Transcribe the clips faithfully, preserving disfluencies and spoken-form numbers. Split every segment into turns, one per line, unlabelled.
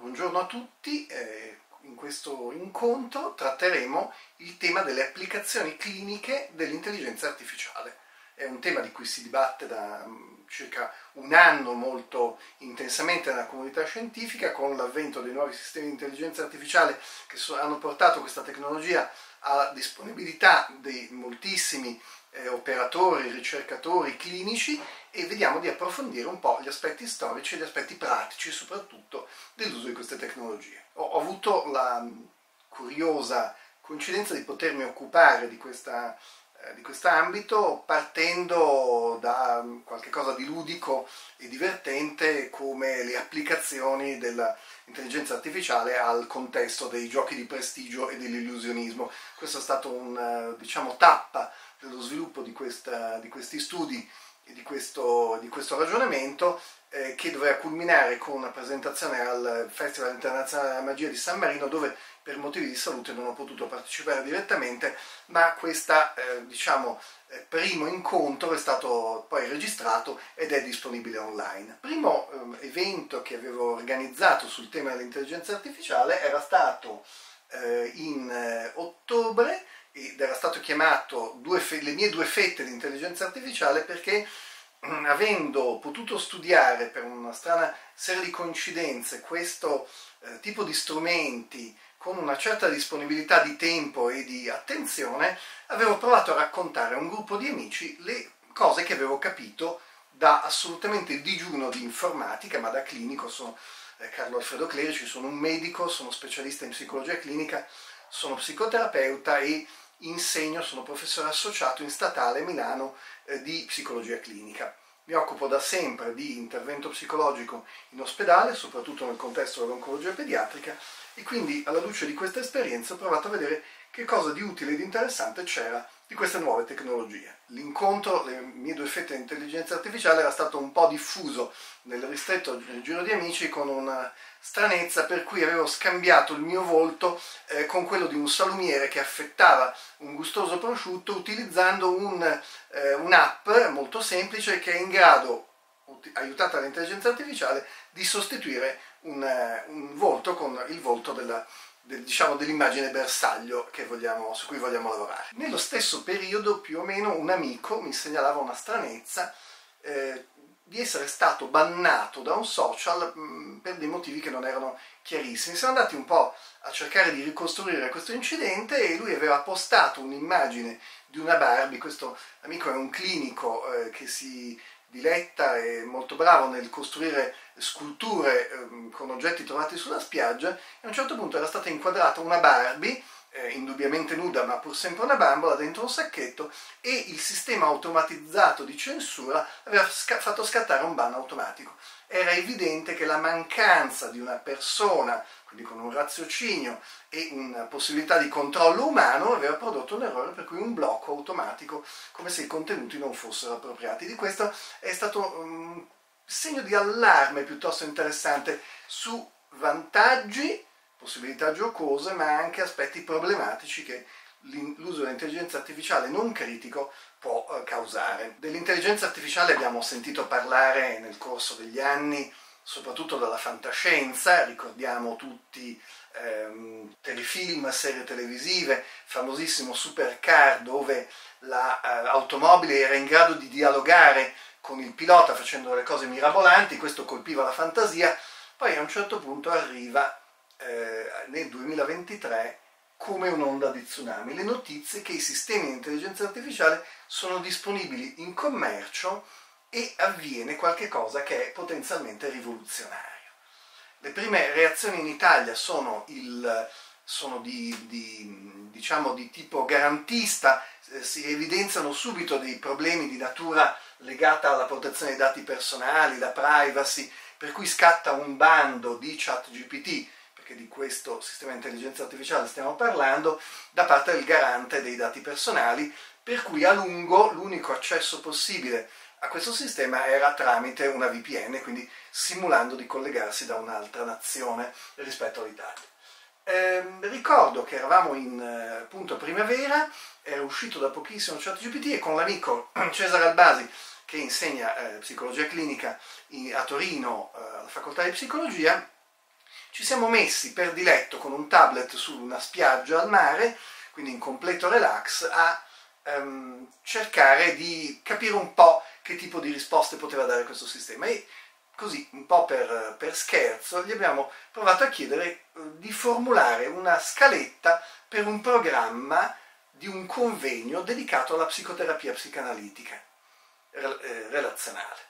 Buongiorno a tutti, eh, in questo incontro tratteremo il tema delle applicazioni cliniche dell'intelligenza artificiale. È un tema di cui si dibatte da um, circa un anno molto intensamente nella comunità scientifica, con l'avvento dei nuovi sistemi di intelligenza artificiale che so, hanno portato questa tecnologia alla disponibilità di moltissimi eh, operatori, ricercatori clinici, e vediamo di approfondire un po' gli aspetti storici e gli aspetti pratici soprattutto dell'uso di queste tecnologie. Ho, ho avuto la curiosa coincidenza di potermi occupare di questa di quest'ambito partendo da qualche cosa di ludico e divertente come le applicazioni dell'intelligenza artificiale al contesto dei giochi di prestigio e dell'illusionismo. Questo è stato un, diciamo, tappa dello sviluppo di, questa, di questi studi e di questo, di questo ragionamento eh, che doveva culminare con una presentazione al Festival Internazionale della Magia di San Marino, dove per motivi di salute non ho potuto partecipare direttamente, ma questo eh, diciamo, eh, primo incontro è stato poi registrato ed è disponibile online. Il primo eh, evento che avevo organizzato sul tema dell'intelligenza artificiale era stato eh, in eh, ottobre, ed era stato chiamato due le mie due fette di intelligenza artificiale perché, avendo potuto studiare per una strana serie di coincidenze questo eh, tipo di strumenti con una certa disponibilità di tempo e di attenzione, avevo provato a raccontare a un gruppo di amici le cose che avevo capito da assolutamente digiuno di informatica, ma da clinico. Sono eh, Carlo Alfredo Clerici, sono un medico, sono specialista in psicologia clinica, sono psicoterapeuta e insegno, sono professore associato in Statale Milano eh, di psicologia clinica. Mi occupo da sempre di intervento psicologico in ospedale, soprattutto nel contesto dell'oncologia pediatrica, e quindi alla luce di questa esperienza ho provato a vedere che cosa di utile e di interessante c'era di queste nuove tecnologie. L'incontro, le mie due fette di intelligenza artificiale, era stato un po' diffuso nel ristretto giro di amici, con una stranezza per cui avevo scambiato il mio volto eh, con quello di un salumiere che affettava un gustoso prosciutto utilizzando un, eh, un'app molto semplice che è in grado, aiutata dall'intelligenza artificiale, di sostituire un, un volto con il volto della, del, diciamo, dell'immagine bersaglio che vogliamo, su cui vogliamo lavorare. Nello stesso periodo, più o meno, un amico mi segnalava una stranezza eh, di essere stato bannato da un social mh, per dei motivi che non erano chiarissimi. Siamo andati un po' a cercare di ricostruire questo incidente e lui aveva postato un'immagine di una Barbie. Questo amico è un clinico eh, che si diletta e molto bravo nel costruire sculture eh, con oggetti trovati sulla spiaggia, e a un certo punto era stata inquadrata una Barbie eh, indubbiamente nuda, ma pur sempre una bambola dentro un sacchetto, e il sistema automatizzato di censura aveva sca- fatto scattare un ban automatico. Era evidente che la mancanza di una persona, quindi con un raziocinio e una possibilità di controllo umano, aveva prodotto un errore, per cui un blocco automatico, come se i contenuti non fossero appropriati. Di questo è stato un segno di allarme piuttosto interessante su vantaggi, possibilità giocose, ma anche aspetti problematici che l'uso dell'intelligenza artificiale non critico può eh, causare. Dell'intelligenza artificiale abbiamo sentito parlare nel corso degli anni, soprattutto dalla fantascienza. Ricordiamo tutti ehm, telefilm, serie televisive, famosissimo Supercar, dove l'automobile la, eh, era in grado di dialogare con il pilota facendo delle cose mirabolanti. Questo colpiva la fantasia. Poi a un certo punto arriva eh, nel duemilaventitré come un'onda di tsunami le notizie che i sistemi di intelligenza artificiale sono disponibili in commercio e avviene qualche cosa che è potenzialmente rivoluzionario. Le prime reazioni in Italia sono, il, sono di, di, diciamo, di tipo garantista, eh, si evidenziano subito dei problemi di natura legata alla protezione dei dati personali, la privacy, per cui scatta un bando di ChatGPT, perché di questo sistema di intelligenza artificiale stiamo parlando, da parte del garante dei dati personali, per cui a lungo l'unico accesso possibile a questo sistema era tramite una V P N, quindi simulando di collegarsi da un'altra nazione rispetto all'Italia. Eh, ricordo che eravamo in eh, appunto primavera, era uscito da pochissimo ChatGPT, e con l'amico Cesare Albasi, che insegna eh, psicologia clinica in, a Torino, eh, alla facoltà di psicologia, ci siamo messi per diletto con un tablet su una spiaggia al mare, quindi in completo relax, a um, cercare di capire un po' che tipo di risposte poteva dare questo sistema. E così, un po' per, per scherzo, gli abbiamo provato a chiedere di formulare una scaletta per un programma di un convegno dedicato alla psicoterapia psicanalitica relazionale.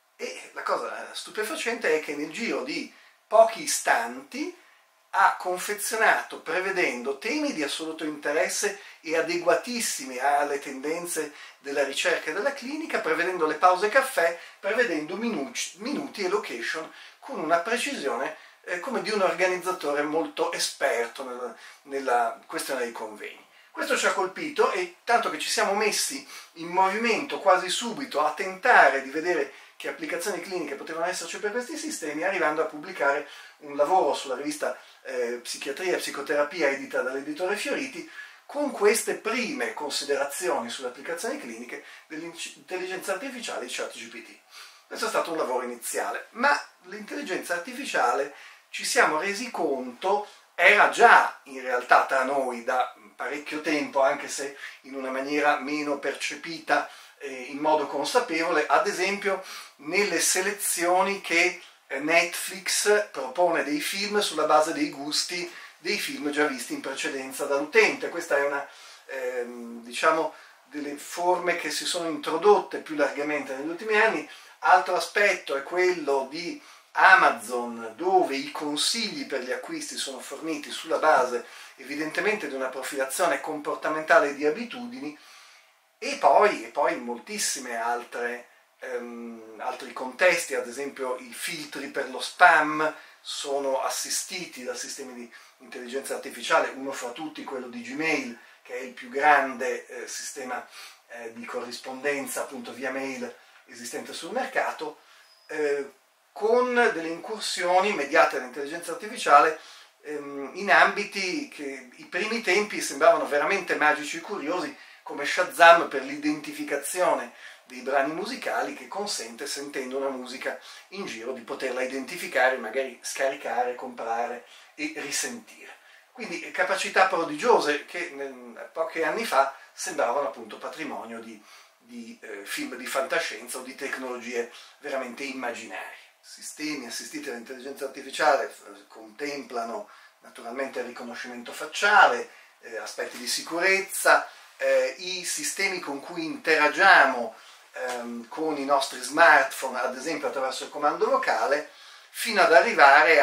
E la cosa stupefacente è che nel giro di pochi istanti ha confezionato, prevedendo temi di assoluto interesse e adeguatissimi alle tendenze della ricerca e della clinica, prevedendo le pause caffè, prevedendo minuti, minuti e location con una precisione eh, come di un organizzatore molto esperto nella, nella questione dei convegni. Questo ci ha colpito, e tanto che ci siamo messi in movimento quasi subito a tentare di vedere che applicazioni cliniche potevano esserci per questi sistemi, arrivando a pubblicare un lavoro sulla rivista eh, Psichiatria e Psicoterapia edita dall'editore Fioriti, con queste prime considerazioni sulle applicazioni cliniche dell'intelligenza artificiale di ChatGPT. Questo è stato un lavoro iniziale, ma l'intelligenza artificiale, ci siamo resi conto, era già in realtà tra noi da parecchio tempo, anche se in una maniera meno percepita eh, in modo consapevole, ad esempio nelle selezioni che Netflix propone dei film sulla base dei gusti dei film già visti in precedenza dall'utente. Questa è una, ehm, diciamo, delle forme che si sono introdotte più largamente negli ultimi anni. Altro aspetto è quello di Amazon, dove i consigli per gli acquisti sono forniti sulla base evidentemente di una profilazione comportamentale di abitudini, e poi, e poi in moltissime altre ehm, altri contesti, ad esempio i filtri per lo spam sono assistiti da sistemi di intelligenza artificiale, uno fra tutti quello di Gmail, che è il più grande eh, sistema eh, di corrispondenza appunto via mail esistente sul mercato, eh, con delle incursioni mediate dall'intelligenza artificiale ehm, in ambiti che i primi tempi sembravano veramente magici e curiosi, come Shazam per l'identificazione dei brani musicali, che consente, sentendo una musica in giro, di poterla identificare, magari scaricare, comprare e risentire. Quindi capacità prodigiose che nel, pochi anni fa sembravano appunto patrimonio di, di eh, film di fantascienza o di tecnologie veramente immaginarie. Sistemi assistiti dall'intelligenza artificiale contemplano naturalmente il riconoscimento facciale, eh, aspetti di sicurezza, eh, i sistemi con cui interagiamo ehm, con i nostri smartphone, ad esempio attraverso il comando vocale, fino ad arrivare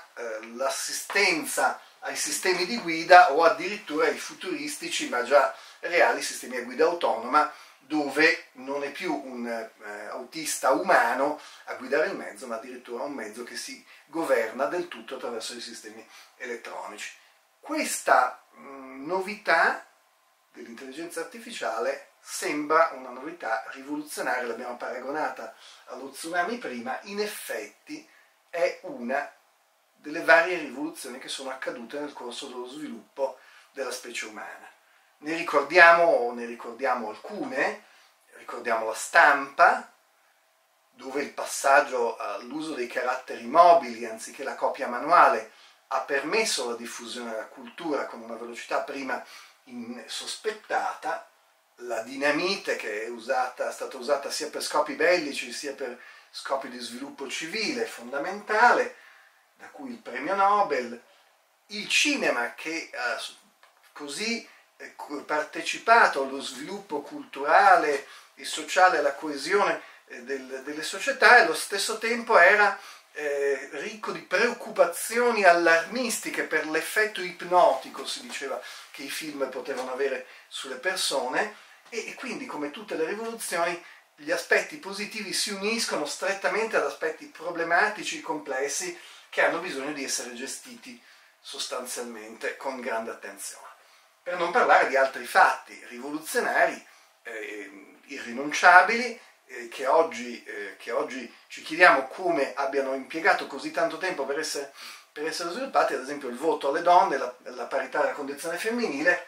all'assistenza eh, ai sistemi di guida, o addirittura ai futuristici ma già reali sistemi a guida autonoma, dove non è più un eh, autista umano a guidare il mezzo, ma addirittura un mezzo che si governa del tutto attraverso i sistemi elettronici. Questa mh, novità dell'intelligenza artificiale sembra una novità rivoluzionaria, l'abbiamo paragonata allo tsunami prima, in effetti è una delle varie rivoluzioni che sono accadute nel corso dello sviluppo della specie umana. Ne ricordiamo, ne ricordiamo alcune, ricordiamo la stampa, dove il passaggio all'uso dei caratteri mobili anziché la copia manuale ha permesso la diffusione della cultura con una velocità prima insospettata. La dinamite, che è, usata, è stata usata sia per scopi bellici sia per scopi di sviluppo civile, fondamentale, da cui il premio Nobel. Il cinema, che ha così partecipato allo sviluppo culturale e sociale, alla coesione del, delle società, e allo stesso tempo era eh, ricco di preoccupazioni allarmistiche per l'effetto ipnotico, si diceva, che i film potevano avere sulle persone, e, e quindi, come tutte le rivoluzioni, gli aspetti positivi si uniscono strettamente ad aspetti problematici, complessi, che hanno bisogno di essere gestiti sostanzialmente con grande attenzione. Per non parlare di altri fatti rivoluzionari, eh, irrinunciabili, eh, che, oggi, eh, che oggi ci chiediamo come abbiano impiegato così tanto tempo per essere, per essere sviluppati, ad esempio il voto alle donne, la, la parità della condizione femminile,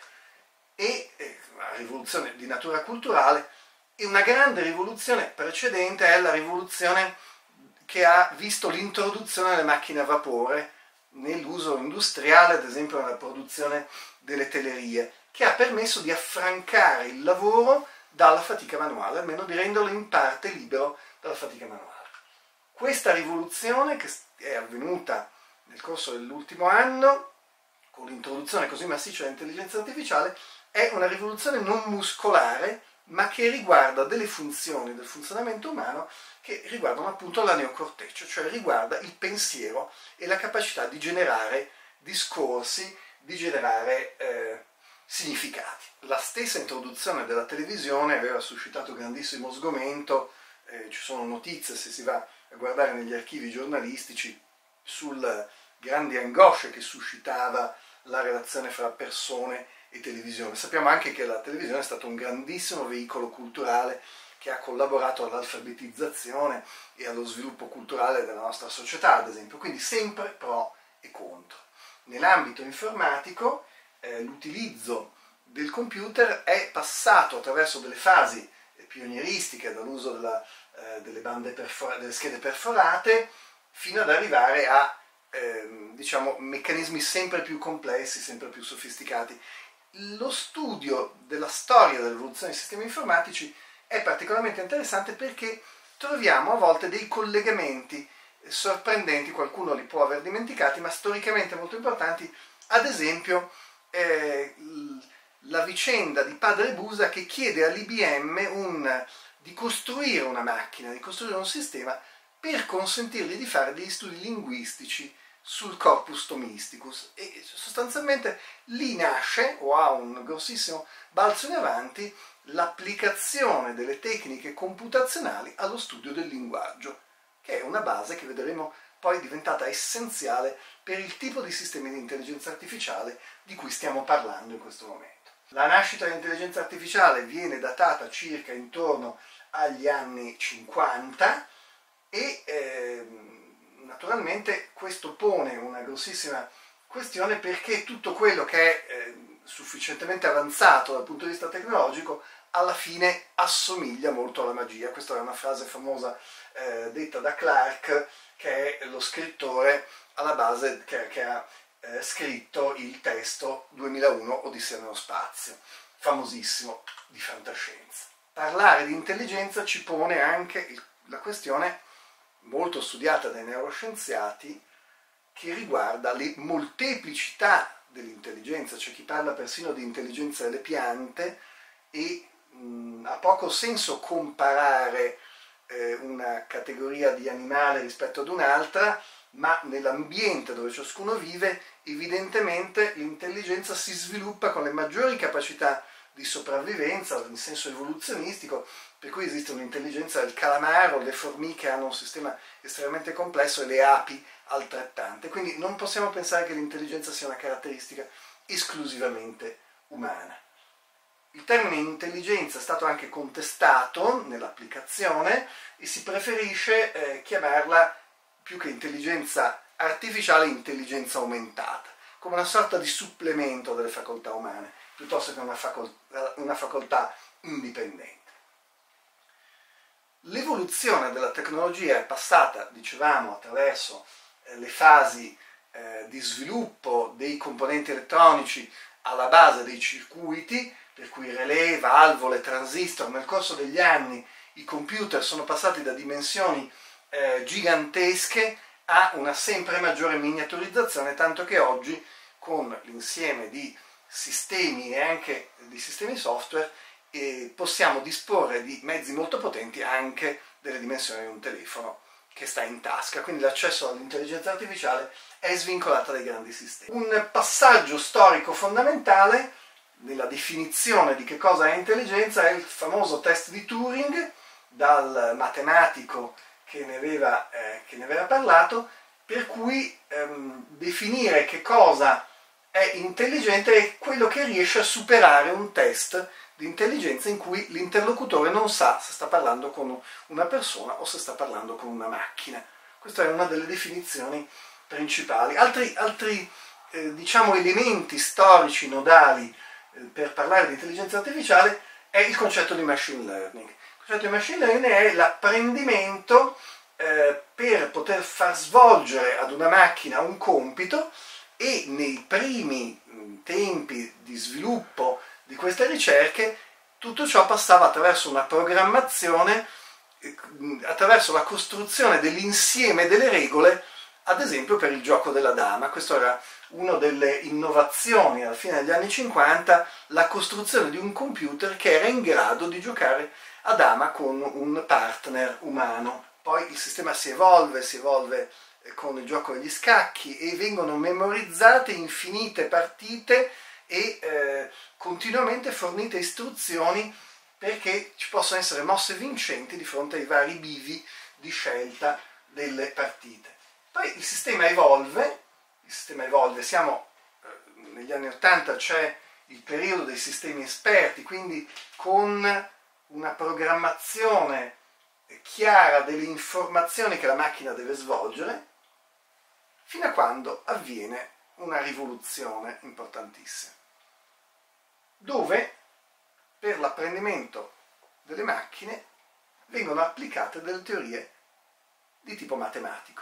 e eh, una rivoluzione di natura culturale. E una grande rivoluzione precedente è la rivoluzione che ha visto l'introduzione delle macchine a vapore nell'uso industriale, ad esempio nella produzione delle telerie, che ha permesso di affrancare il lavoro dalla fatica manuale, almeno di renderlo in parte libero dalla fatica manuale. Questa rivoluzione, che è avvenuta nel corso dell'ultimo anno, con l'introduzione così massiccia dell'intelligenza artificiale, è una rivoluzione non muscolare, ma che riguarda delle funzioni del funzionamento umano che riguardano appunto la neocorteccia, cioè riguarda il pensiero e la capacità di generare discorsi, di generare eh, significati. La stessa introduzione della televisione aveva suscitato grandissimo sgomento, eh, ci sono notizie, se si va a guardare negli archivi giornalistici, sulle grandi angosce che suscitava la relazione fra persone e televisione. Sappiamo anche che la televisione è stato un grandissimo veicolo culturale che ha collaborato all'alfabetizzazione e allo sviluppo culturale della nostra società, ad esempio, quindi sempre pro e contro. Nell'ambito informatico eh, l'utilizzo del computer è passato attraverso delle fasi pionieristiche, dall'uso della, eh, delle, bande perfora- delle schede perforate, fino ad arrivare a eh, diciamo, meccanismi sempre più complessi, sempre più sofisticati. Lo studio della storia dell'evoluzione dei sistemi informatici è particolarmente interessante perché troviamo a volte dei collegamenti sorprendenti, qualcuno li può aver dimenticati, ma storicamente molto importanti, ad esempio eh, la vicenda di Padre Busa che chiede all'I B M un, di costruire una macchina, di costruire un sistema per consentirgli di fare degli studi linguistici sul corpus Thomisticus, e sostanzialmente lì nasce, o ha un grossissimo balzo in avanti, l'applicazione delle tecniche computazionali allo studio del linguaggio, che è una base che vedremo poi diventata essenziale per il tipo di sistemi di intelligenza artificiale di cui stiamo parlando in questo momento. La nascita dell'intelligenza artificiale viene datata circa intorno agli anni cinquanta e eh, naturalmente questo pone una grossissima questione, perché tutto quello che è eh, sufficientemente avanzato dal punto di vista tecnologico alla fine assomiglia molto alla magia. Questa è una frase famosa eh, detta da Clarke, che è lo scrittore alla base che, che ha eh, scritto il testo duemilauno Odissea nello spazio, famosissimo, di fantascienza. Parlare di intelligenza ci pone anche il, la questione molto studiata dai neuroscienziati che riguarda le molteplicità dell'intelligenza. C'è chi parla persino di intelligenza delle piante e mh, ha poco senso comparare eh, una categoria di animale rispetto ad un'altra, ma nell'ambiente dove ciascuno vive evidentemente l'intelligenza si sviluppa con le maggiori capacità di sopravvivenza in senso evoluzionistico, per cui esiste un'intelligenza del calamaro, le formiche hanno un sistema estremamente complesso e le api altrettante, quindi non possiamo pensare che l'intelligenza sia una caratteristica esclusivamente umana. Il termine intelligenza è stato anche contestato nell'applicazione e si preferisce eh, chiamarla, più che intelligenza artificiale, intelligenza aumentata, come una sorta di supplemento delle facoltà umane, piuttosto che una facoltà, una facoltà indipendente. L'evoluzione della tecnologia è passata, dicevamo, attraverso eh, le fasi eh, di sviluppo dei componenti elettronici alla base dei circuiti, per cui relè, valvole, transistor. Nel corso degli anni i computer sono passati da dimensioni eh, gigantesche a una sempre maggiore miniaturizzazione, tanto che oggi con l'insieme di sistemi e anche di sistemi software e possiamo disporre di mezzi molto potenti anche delle dimensioni di un telefono che sta in tasca, quindi l'accesso all'intelligenza artificiale è svincolato dai grandi sistemi. Un passaggio storico fondamentale nella definizione di che cosa è intelligenza è il famoso test di Turing, dal matematico che ne aveva, eh, che ne aveva parlato, per cui ehm, definire che cosa è intelligente è quello che riesce a superare un test di intelligenza in cui l'interlocutore non sa se sta parlando con una persona o se sta parlando con una macchina. Questa è una delle definizioni principali. Altri, altri eh, diciamo, elementi storici nodali eh, per parlare di intelligenza artificiale è il concetto di machine learning. Il concetto di machine learning è l'apprendimento eh, per poter far svolgere ad una macchina un compito, e nei primi tempi di sviluppo di queste ricerche tutto ciò passava attraverso una programmazione, attraverso la costruzione dell'insieme delle regole, ad esempio per il gioco della dama. Questa era una delle innovazioni alla fine degli anni cinquanta, la costruzione di un computer che era in grado di giocare a dama con un partner umano. Poi il sistema si evolve, si evolve con il gioco degli scacchi e vengono memorizzate infinite partite e eh, continuamente fornite istruzioni perché ci possono essere mosse vincenti di fronte ai vari bivi di scelta delle partite. Poi il sistema evolve, il sistema evolve, siamo eh, negli anni ottanta, c'è il periodo dei sistemi esperti, quindi con una programmazione chiara delle informazioni che la macchina deve svolgere, fino a quando avviene una rivoluzione importantissima, dove per l'apprendimento delle macchine vengono applicate delle teorie di tipo matematico.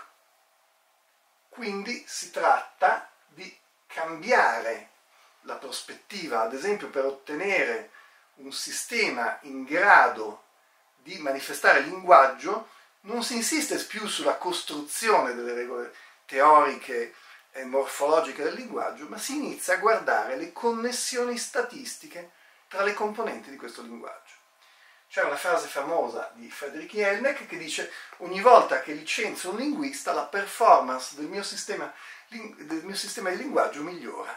Quindi si tratta di cambiare la prospettiva, ad esempio per ottenere un sistema in grado di manifestare linguaggio, non si insiste più sulla costruzione delle regole teoriche e morfologiche del linguaggio, ma si inizia a guardare le connessioni statistiche tra le componenti di questo linguaggio. C'è una frase famosa di Friedrich Jelinek che dice: ogni volta che licenzio un linguista la performance del mio sistema, del mio sistema di linguaggio migliora,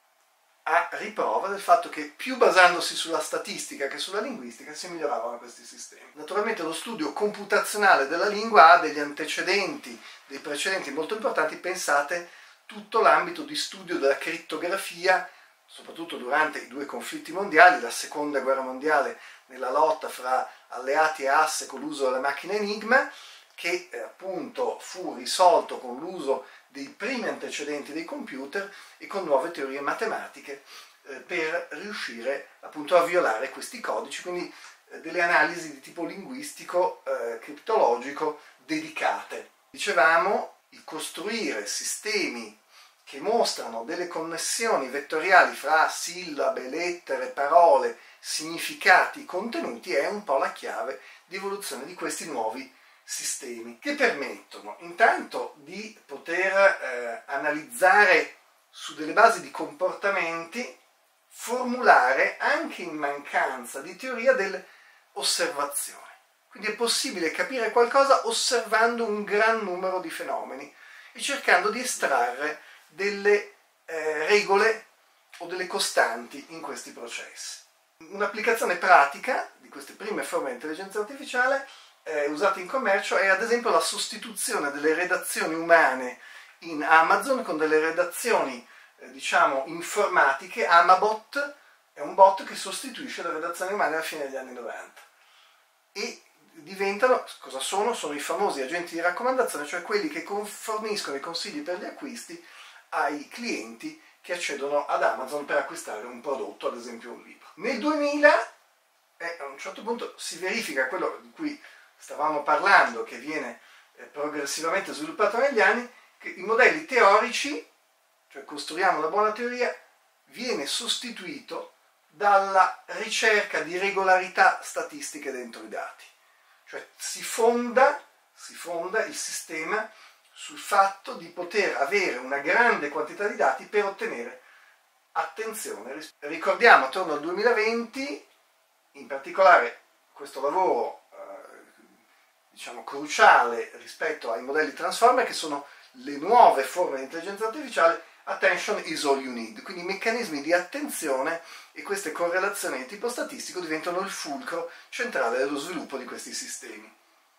a riprova del fatto che più basandosi sulla statistica che sulla linguistica si miglioravano questi sistemi. Naturalmente lo studio computazionale della lingua ha degli antecedenti, dei precedenti molto importanti. Pensate tutto l'ambito di studio della crittografia, soprattutto durante i due conflitti mondiali, la seconda guerra mondiale nella lotta fra alleati e asse con l'uso delle macchine Enigma, che eh, appunto fu risolto con l'uso dei primi antecedenti dei computer e con nuove teorie matematiche eh, per riuscire appunto a violare questi codici, quindi eh, delle analisi di tipo linguistico, eh, criptologico dedicate. Dicevamo, il costruire sistemi che mostrano delle connessioni vettoriali fra sillabe, lettere, parole, significati, contenuti è un po' la chiave di evoluzione di questi nuovi sistemi, che permettono intanto di poter eh, analizzare su delle basi di comportamenti, formulare anche in mancanza di teoria delle osservazioni. Quindi è possibile capire qualcosa osservando un gran numero di fenomeni e cercando di estrarre delle eh, regole o delle costanti in questi processi. Un'applicazione pratica di queste prime forme di intelligenza artificiale eh, usate in commercio è ad esempio la sostituzione delle redazioni umane in Amazon con delle redazioni eh, diciamo informatiche. Amabot è un bot che sostituisce le redazioni umane alla fine degli anni novanta e diventano, cosa sono? Sono i famosi agenti di raccomandazione, cioè quelli che forniscono i consigli per gli acquisti ai clienti che accedono ad Amazon per acquistare un prodotto, ad esempio un libro. Nel duemila, eh, a un certo punto, si verifica quello di cui stavamo parlando, che viene eh, progressivamente sviluppato negli anni, che i modelli teorici, cioè costruiamo una buona teoria, viene sostituito dalla ricerca di regolarità statistiche dentro i dati. Cioè si fonda, si fonda il sistema sul fatto di poter avere una grande quantità di dati per ottenere attenzione. Ricordiamo attorno al duemilaventi, in particolare questo lavoro eh, diciamo cruciale rispetto ai modelli transformer, che sono le nuove forme di intelligenza artificiale. Attention is all you need, quindi i meccanismi di attenzione e queste correlazioni di tipo statistico diventano il fulcro centrale dello sviluppo di questi sistemi.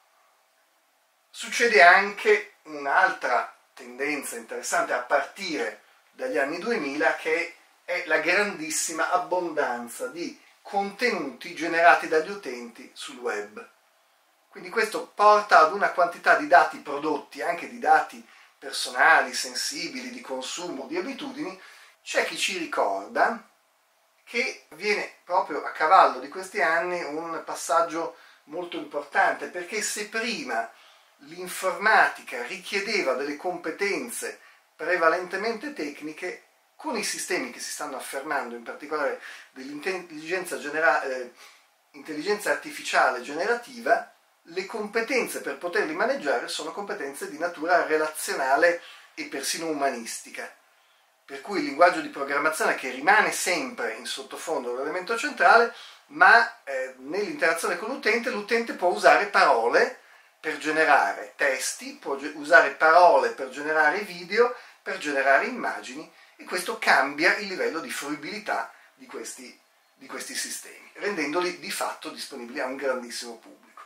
Succede anche un'altra tendenza interessante a partire dagli anni duemila, che è la grandissima abbondanza di contenuti generati dagli utenti sul web. Quindi questo porta ad una quantità di dati prodotti, anche di dati personali, sensibili, di consumo, di abitudini. C'è chi ci ricorda che viene proprio a cavallo di questi anni un passaggio molto importante, perché se prima l'informatica richiedeva delle competenze prevalentemente tecniche, con i sistemi che si stanno affermando, in particolare dell'intelligenza genera- eh, intelligenza artificiale generativa, le competenze per poterli maneggiare sono competenze di natura relazionale e persino umanistica. Per cui il linguaggio di programmazione, che rimane sempre in sottofondo l'elemento centrale, ma eh, nell'interazione con l'utente, l'utente può usare parole per generare testi, può usare parole per generare video, per generare immagini, e questo cambia il livello di fruibilità di questi, di questi sistemi, rendendoli di fatto disponibili a un grandissimo pubblico.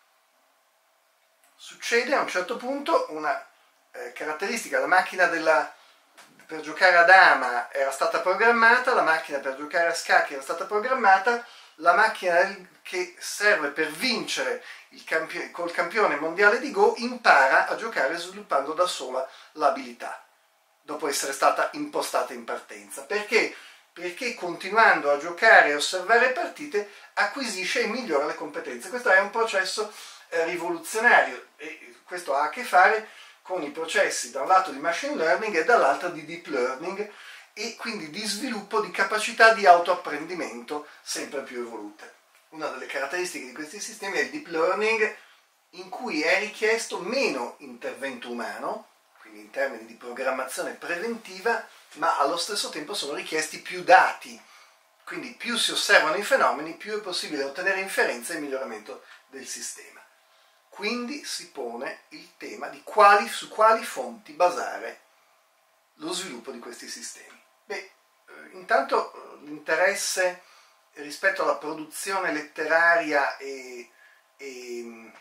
Succede a un certo punto una eh, caratteristica: la macchina della, per giocare a dama era stata programmata, la macchina per giocare a scacchi era stata programmata, la macchina che serve per vincere il campione, col campione mondiale di Go impara a giocare sviluppando da sola l'abilità, dopo essere stata impostata in partenza. Perché? Perché continuando a giocare e osservare partite acquisisce e migliora le competenze. Questo è un processo eh, rivoluzionario, e questo ha a che fare con i processi da un lato di machine learning e dall'altro di deep learning, e quindi di sviluppo di capacità di autoapprendimento sempre più evolute. Una delle caratteristiche di questi sistemi è il deep learning, in cui è richiesto meno intervento umano, quindi in termini di programmazione preventiva, ma allo stesso tempo sono richiesti più dati. Quindi più si osservano i fenomeni, più è possibile ottenere inferenze e miglioramento del sistema. Quindi si pone il tema di quali, su quali fonti basare lo sviluppo di questi sistemi. Beh, intanto l'interesse rispetto alla produzione letteraria e, e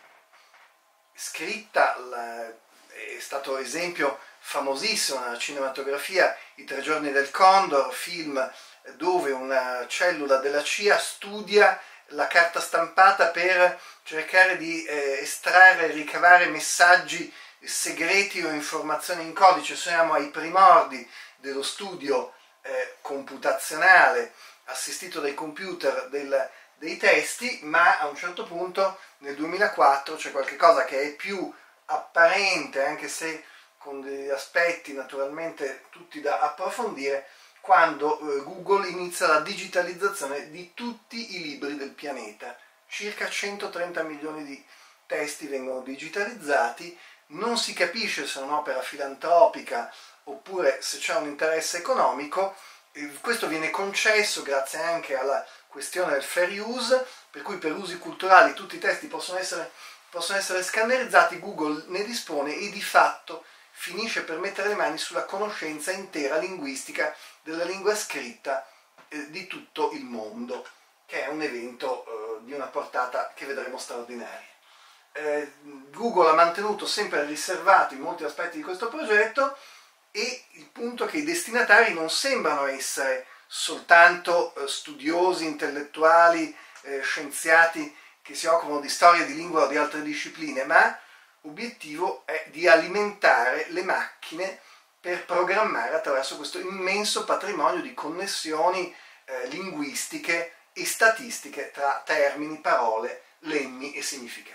scritta la, è stato esempio famosissimo nella cinematografia I tre giorni del Condor, film dove una cellula della C I A studia la carta stampata per cercare di eh, estrarre e ricavare messaggi segreti o informazioni in codice. Siamo ai primordi dello studio eh, computazionale assistito dai computer del, dei testi, ma a un certo punto nel duemilaquattro c'è qualcosa che è più apparente, anche se con degli aspetti naturalmente tutti da approfondire, quando eh, Google inizia la digitalizzazione di tutti i libri del pianeta. Circa centotrenta milioni di testi vengono digitalizzati, non si capisce se è un'opera filantropica oppure se c'è un interesse economico. Questo viene concesso grazie anche alla questione del fair use, per cui per usi culturali tutti i testi possono essere, possono essere scannerizzati. Google ne dispone e di fatto finisce per mettere le mani sulla conoscenza intera linguistica della lingua scritta eh, di tutto il mondo, che è un evento eh, di una portata che vedremo straordinaria. Eh, Google ha mantenuto sempre riservato in molti aspetti di questo progetto, e il punto è che i destinatari non sembrano essere soltanto eh, studiosi, intellettuali, eh, scienziati che si occupano di storia, di lingua o di altre discipline, ma l'obiettivo è di alimentare le macchine per programmare attraverso questo immenso patrimonio di connessioni eh, linguistiche e statistiche tra termini, parole, lemmi e significati.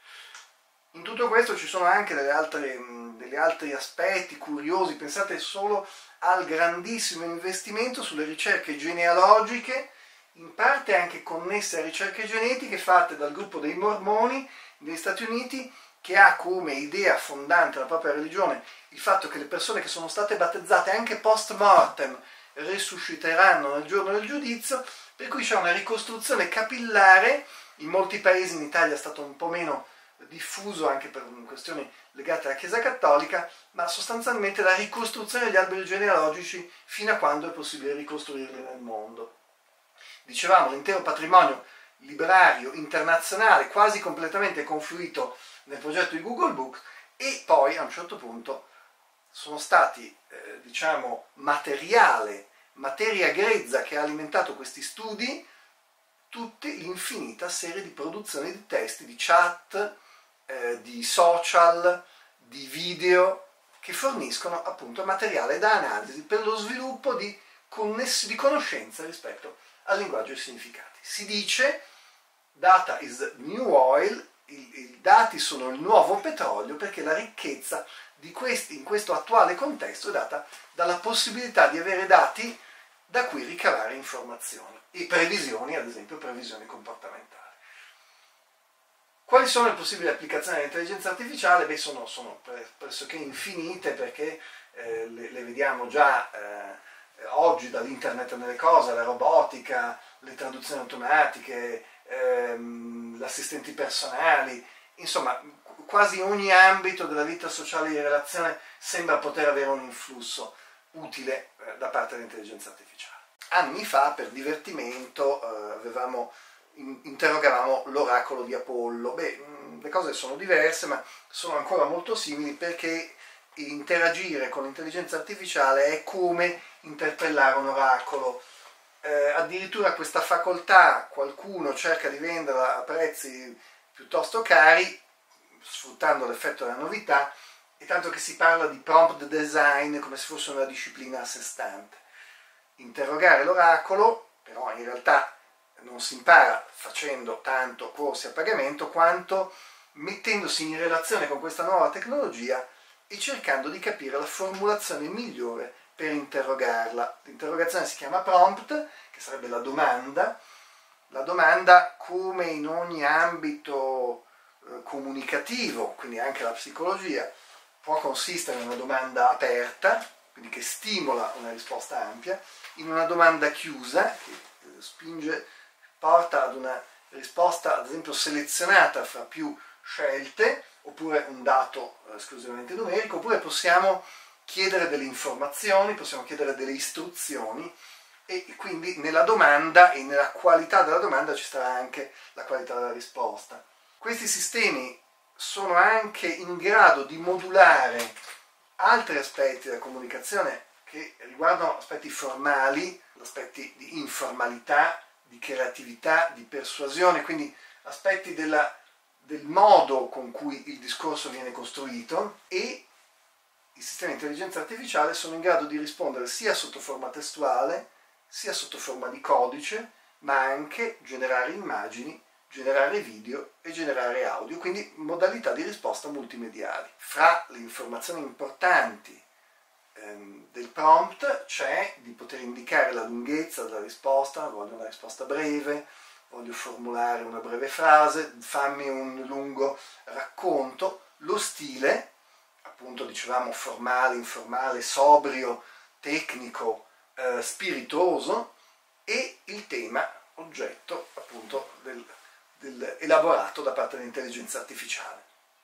In tutto questo ci sono anche delle altre, degli altri aspetti curiosi. Pensate solo al grandissimo investimento sulle ricerche genealogiche, in parte anche connesse a ricerche genetiche fatte dal gruppo dei Mormoni negli Stati Uniti, che ha come idea fondante la propria religione il fatto che le persone che sono state battezzate anche post mortem resusciteranno nel giorno del giudizio, per cui c'è una ricostruzione capillare. In molti paesi, in Italia è stato un po' meno diffuso anche per questioni legate alla Chiesa Cattolica, ma sostanzialmente la ricostruzione degli alberi genealogici fino a quando è possibile ricostruirli nel mondo. Dicevamo, l'intero patrimonio librario internazionale quasi completamente confluito nel progetto di Google Books, e poi a un certo punto sono stati, eh, diciamo, materiale, materia grezza che ha alimentato questi studi, tutta l'infinita serie di produzioni di testi, di chat, eh, di social, di video, che forniscono appunto materiale da analisi per lo sviluppo di, conness- di conoscenza rispetto al linguaggio e ai significati. Si dice, data is new oil, i, i dati sono il nuovo petrolio, perché la ricchezza di questi, in questo attuale contesto, è data dalla possibilità di avere dati da cui ricavare informazioni e previsioni, ad esempio previsioni comportamentali. Quali sono le possibili applicazioni dell'intelligenza artificiale? Beh, sono, sono pressoché infinite, perché eh, le, le vediamo già eh, oggi, dall'internet delle cose, alla robotica, le traduzioni automatiche, ehm, gli assistenti personali, insomma quasi ogni ambito della vita sociale di relazione sembra poter avere un influsso utile eh, da parte dell'intelligenza artificiale. Anni fa, per divertimento, eh, avevamo interrogavamo l'oracolo di Apollo. Beh, le cose sono diverse, ma sono ancora molto simili, perché interagire con l'intelligenza artificiale è come interpellare un oracolo. Eh, addirittura questa facoltà qualcuno cerca di venderla a prezzi piuttosto cari, sfruttando l'effetto della novità, e tanto che si parla di prompt design come se fosse una disciplina a sé stante. Interrogare l'oracolo, però, in realtà non si impara facendo tanto corsi a pagamento, quanto mettendosi in relazione con questa nuova tecnologia e cercando di capire la formulazione migliore per interrogarla. L'interrogazione si chiama prompt, che sarebbe la domanda. La domanda, come in ogni ambito eh, comunicativo, quindi anche la psicologia, può consistere in una domanda aperta, quindi che stimola una risposta ampia, in una domanda chiusa, che eh, spinge porta ad una risposta, ad esempio, selezionata fra più scelte, oppure un dato esclusivamente numerico, oppure possiamo chiedere delle informazioni, possiamo chiedere delle istruzioni, e quindi nella domanda e nella qualità della domanda ci sarà anche la qualità della risposta. Questi sistemi sono anche in grado di modulare altri aspetti della comunicazione che riguardano aspetti formali, aspetti di informalità, di creatività, di persuasione, quindi aspetti della, del modo con cui il discorso viene costruito, e i sistemi di intelligenza artificiale sono in grado di rispondere sia sotto forma testuale, sia sotto forma di codice, ma anche generare immagini, generare video e generare audio, quindi modalità di risposta multimediali. Fra le informazioni importanti del prompt c'è di poter indicare la lunghezza della risposta, voglio una risposta breve, voglio formulare una breve frase, fammi un lungo racconto, lo stile, appunto dicevamo formale, informale, sobrio, tecnico, eh, spiritoso, e il tema oggetto appunto del, del elaborato da parte dell'intelligenza artificiale.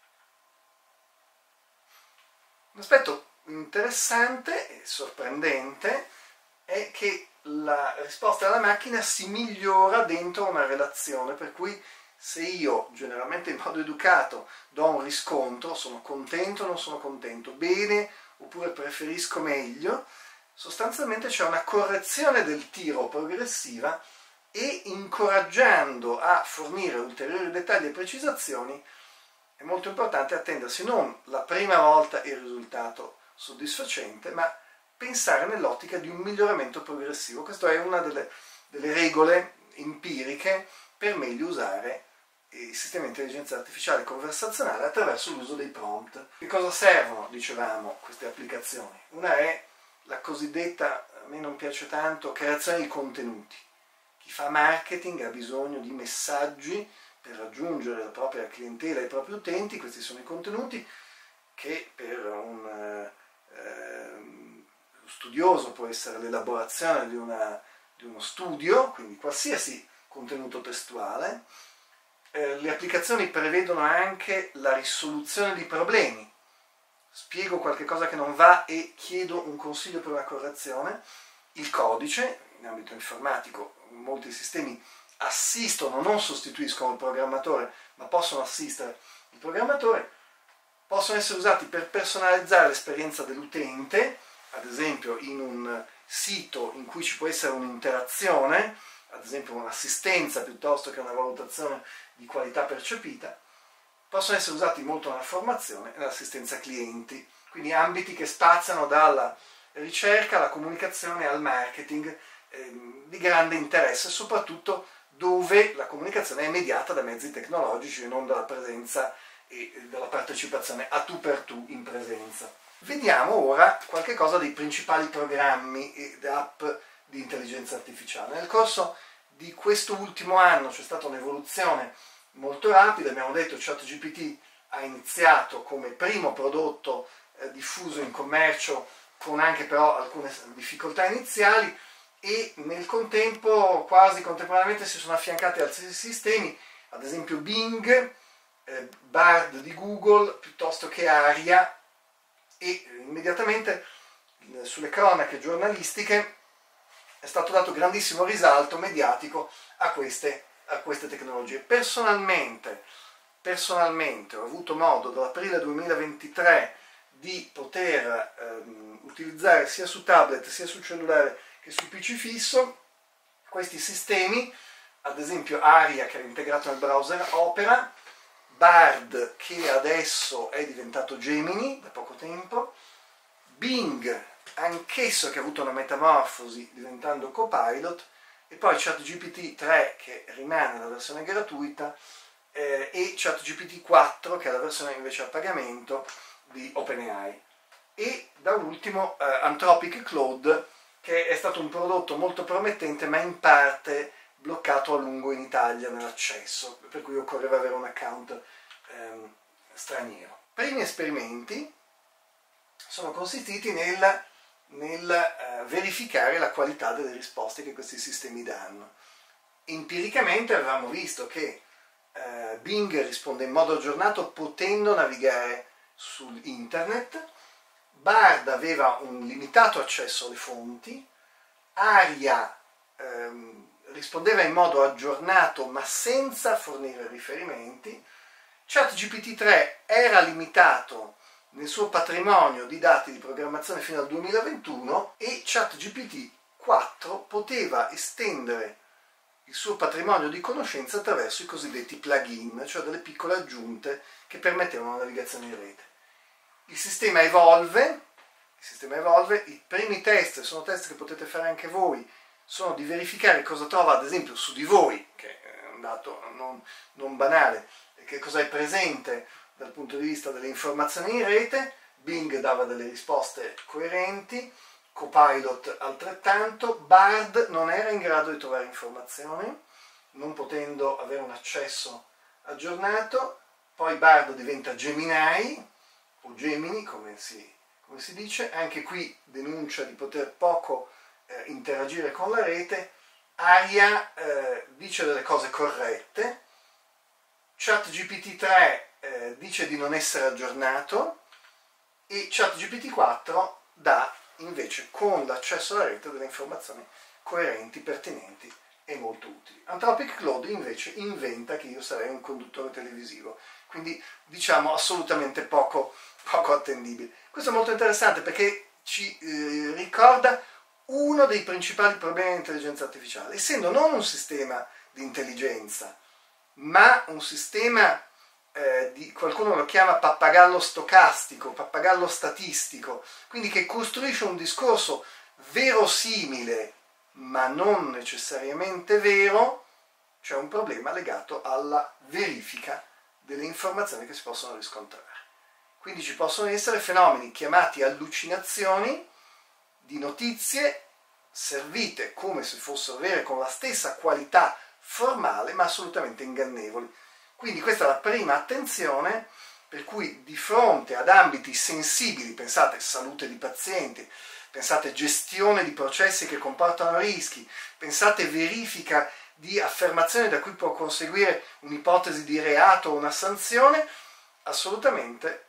Un aspetto interessante e sorprendente è che la risposta della macchina si migliora dentro una relazione, per cui se io, generalmente in modo educato, do un riscontro, sono contento o non sono contento, bene oppure preferisco meglio, sostanzialmente c'è una correzione del tiro progressiva, e incoraggiando a fornire ulteriori dettagli e precisazioni è molto importante attendersi non la prima volta il risultato soddisfacente, ma pensare nell'ottica di un miglioramento progressivo. Questa è una delle, delle regole empiriche per meglio usare i sistemi di intelligenza artificiale conversazionale attraverso l'uso dei prompt. Che cosa servono, dicevamo, queste applicazioni? Una è la cosiddetta, a me non piace tanto, creazione di contenuti. Chi fa marketing ha bisogno di messaggi per raggiungere la propria clientela e i propri utenti. Questi sono i contenuti che per un eh, studioso può essere l'elaborazione di, una, di uno studio, quindi qualsiasi contenuto testuale. Eh, le applicazioni prevedono anche la risoluzione di problemi. Spiego qualche cosa che non va e chiedo un consiglio per una correzione. Il codice, in ambito informatico, molti sistemi assistono, non sostituiscono il programmatore, ma possono assistere il programmatore, possono essere usati per personalizzare l'esperienza dell'utente, ad esempio in un sito in cui ci può essere un'interazione, ad esempio un'assistenza piuttosto che una valutazione di qualità percepita, possono essere usati molto nella formazione e nell'assistenza clienti, quindi ambiti che spaziano dalla ricerca alla comunicazione al marketing, eh, di grande interesse, soprattutto dove la comunicazione è mediata da mezzi tecnologici e non dalla presenza e dalla partecipazione a tu per tu in presenza. Vediamo ora qualche cosa dei principali programmi ed app di intelligenza artificiale. Nel corso di questo ultimo anno c'è stata un'evoluzione molto rapida, abbiamo detto che ChatGPT ha iniziato come primo prodotto eh, diffuso in commercio con anche però alcune difficoltà iniziali e nel contempo quasi contemporaneamente si sono affiancati altri sistemi, ad esempio Bing, eh, Bard di Google piuttosto che Aria e eh, immediatamente eh, sulle cronache giornalistiche è stato dato grandissimo risalto mediatico a queste, a queste tecnologie. Personalmente, personalmente ho avuto modo dall'aprile duemilaventitré di poter ehm, utilizzare sia su tablet sia su cellulare che sul P C fisso questi sistemi, ad esempio Aria che era integrato nel browser Opera, Bard che adesso è diventato Gemini da poco tempo, Bing anch'esso che ha avuto una metamorfosi diventando Copilot e poi ChatGPT tre che rimane la versione gratuita eh, e ChatGPT quattro che è la versione invece a pagamento di OpenAI e da ultimo eh, Anthropic Claude che è stato un prodotto molto promettente ma in parte bloccato a lungo in Italia nell'accesso, per cui occorreva avere un account ehm, straniero. Primi esperimenti sono consistiti nel, nel eh, verificare la qualità delle risposte che questi sistemi danno. Empiricamente avevamo visto che eh, Bing risponde in modo aggiornato potendo navigare su internet, Bard aveva un limitato accesso alle fonti, Aria ehm, rispondeva in modo aggiornato ma senza fornire riferimenti, ChatGPT tre era limitato nel suo patrimonio di dati di programmazione fino al duemilaventuno e ChatGPT quattro poteva estendere il suo patrimonio di conoscenze attraverso i cosiddetti plugin, cioè delle piccole aggiunte che permettevano la navigazione in rete. Il sistema evolve, il sistema evolve, i primi test, sono test che potete fare anche voi, sono di verificare cosa trova ad esempio su di voi, che è un dato non, non banale, che cosa è presente dal punto di vista delle informazioni in rete. Bing dava delle risposte coerenti, Copilot altrettanto, Bard non era in grado di trovare informazioni, non potendo avere un accesso aggiornato, poi Bard diventa Gemini, o Gemini come si, come si dice, anche qui denuncia di poter poco eh, interagire con la rete, Aria eh, dice delle cose corrette, ChatGPT tre eh, dice di non essere aggiornato e ChatGPT quattro dà invece con l'accesso alla rete delle informazioni coerenti, pertinenti e molto utili. Anthropic Claude invece inventa che io sarei un conduttore televisivo, quindi diciamo assolutamente poco, poco attendibile. Questo è molto interessante perché ci eh, ricorda uno dei principali problemi dell'intelligenza artificiale, essendo non un sistema di intelligenza, ma un sistema eh, di, qualcuno lo chiama pappagallo stocastico, pappagallo statistico, quindi che costruisce un discorso verosimile ma non necessariamente vero, c'è un problema legato alla verifica delle informazioni che si possono riscontrare. Quindi ci possono essere fenomeni chiamati allucinazioni di notizie servite come se fossero vere con la stessa qualità formale ma assolutamente ingannevoli. Quindi questa è la prima attenzione per cui di fronte ad ambiti sensibili, pensate salute di pazienti, pensate gestione di processi che comportano rischi, pensate verifica di affermazioni da cui può conseguire un'ipotesi di reato o una sanzione, assolutamente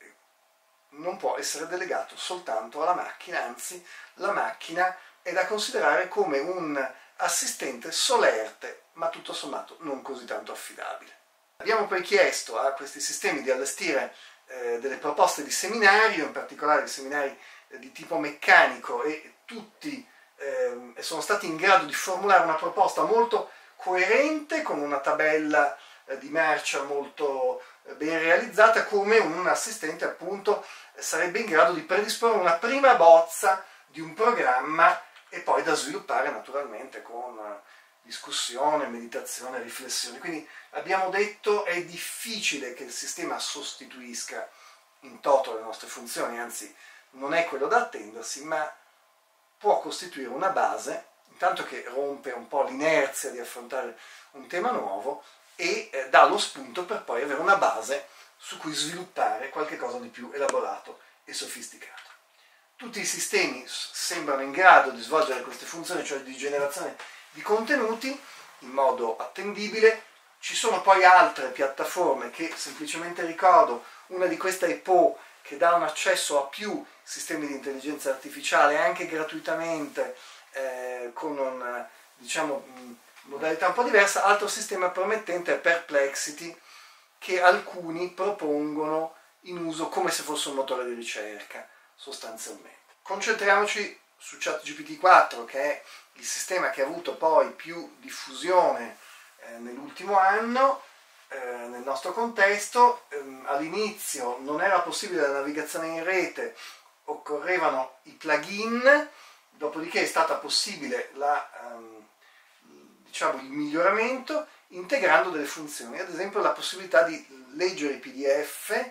non può essere delegato soltanto alla macchina, anzi la macchina è da considerare come un assistente solerte, ma tutto sommato non così tanto affidabile. Abbiamo poi chiesto a questi sistemi di allestire eh, delle proposte di seminario, in particolare di seminari eh, di tipo meccanico, e tutti eh, sono stati in grado di formulare una proposta molto coerente, con una tabella eh, di marcia molto eh, ben realizzata, come un assistente appunto eh, sarebbe in grado di predisporre una prima bozza di un programma e poi da sviluppare naturalmente con discussione, meditazione, riflessione. Quindi abbiamo detto è difficile che il sistema sostituisca in toto le nostre funzioni, anzi non è quello da attendersi, ma può costituire una base, intanto che rompe un po' l'inerzia di affrontare un tema nuovo e eh, dà lo spunto per poi avere una base su cui sviluppare qualcosa di più elaborato e sofisticato. Tutti i sistemi sembrano in grado di svolgere queste funzioni, cioè di generazione di contenuti, in modo attendibile. Ci sono poi altre piattaforme che semplicemente ricordo, una di queste è Po, che dà un accesso a più sistemi di intelligenza artificiale, anche gratuitamente, eh, con una, diciamo, modalità un po' diversa. Altro sistema promettente è Perplexity, che alcuni propongono in uso come se fosse un motore di ricerca, sostanzialmente. Concentriamoci su ChatGPT quattro, che è il sistema che ha avuto poi più diffusione eh, nell'ultimo anno eh, nel nostro contesto. Ehm, all'inizio non era possibile la navigazione in rete, occorrevano i plugin, dopodiché è stata possibile la, um, diciamo, il miglioramento integrando delle funzioni, ad esempio la possibilità di leggere i P D F,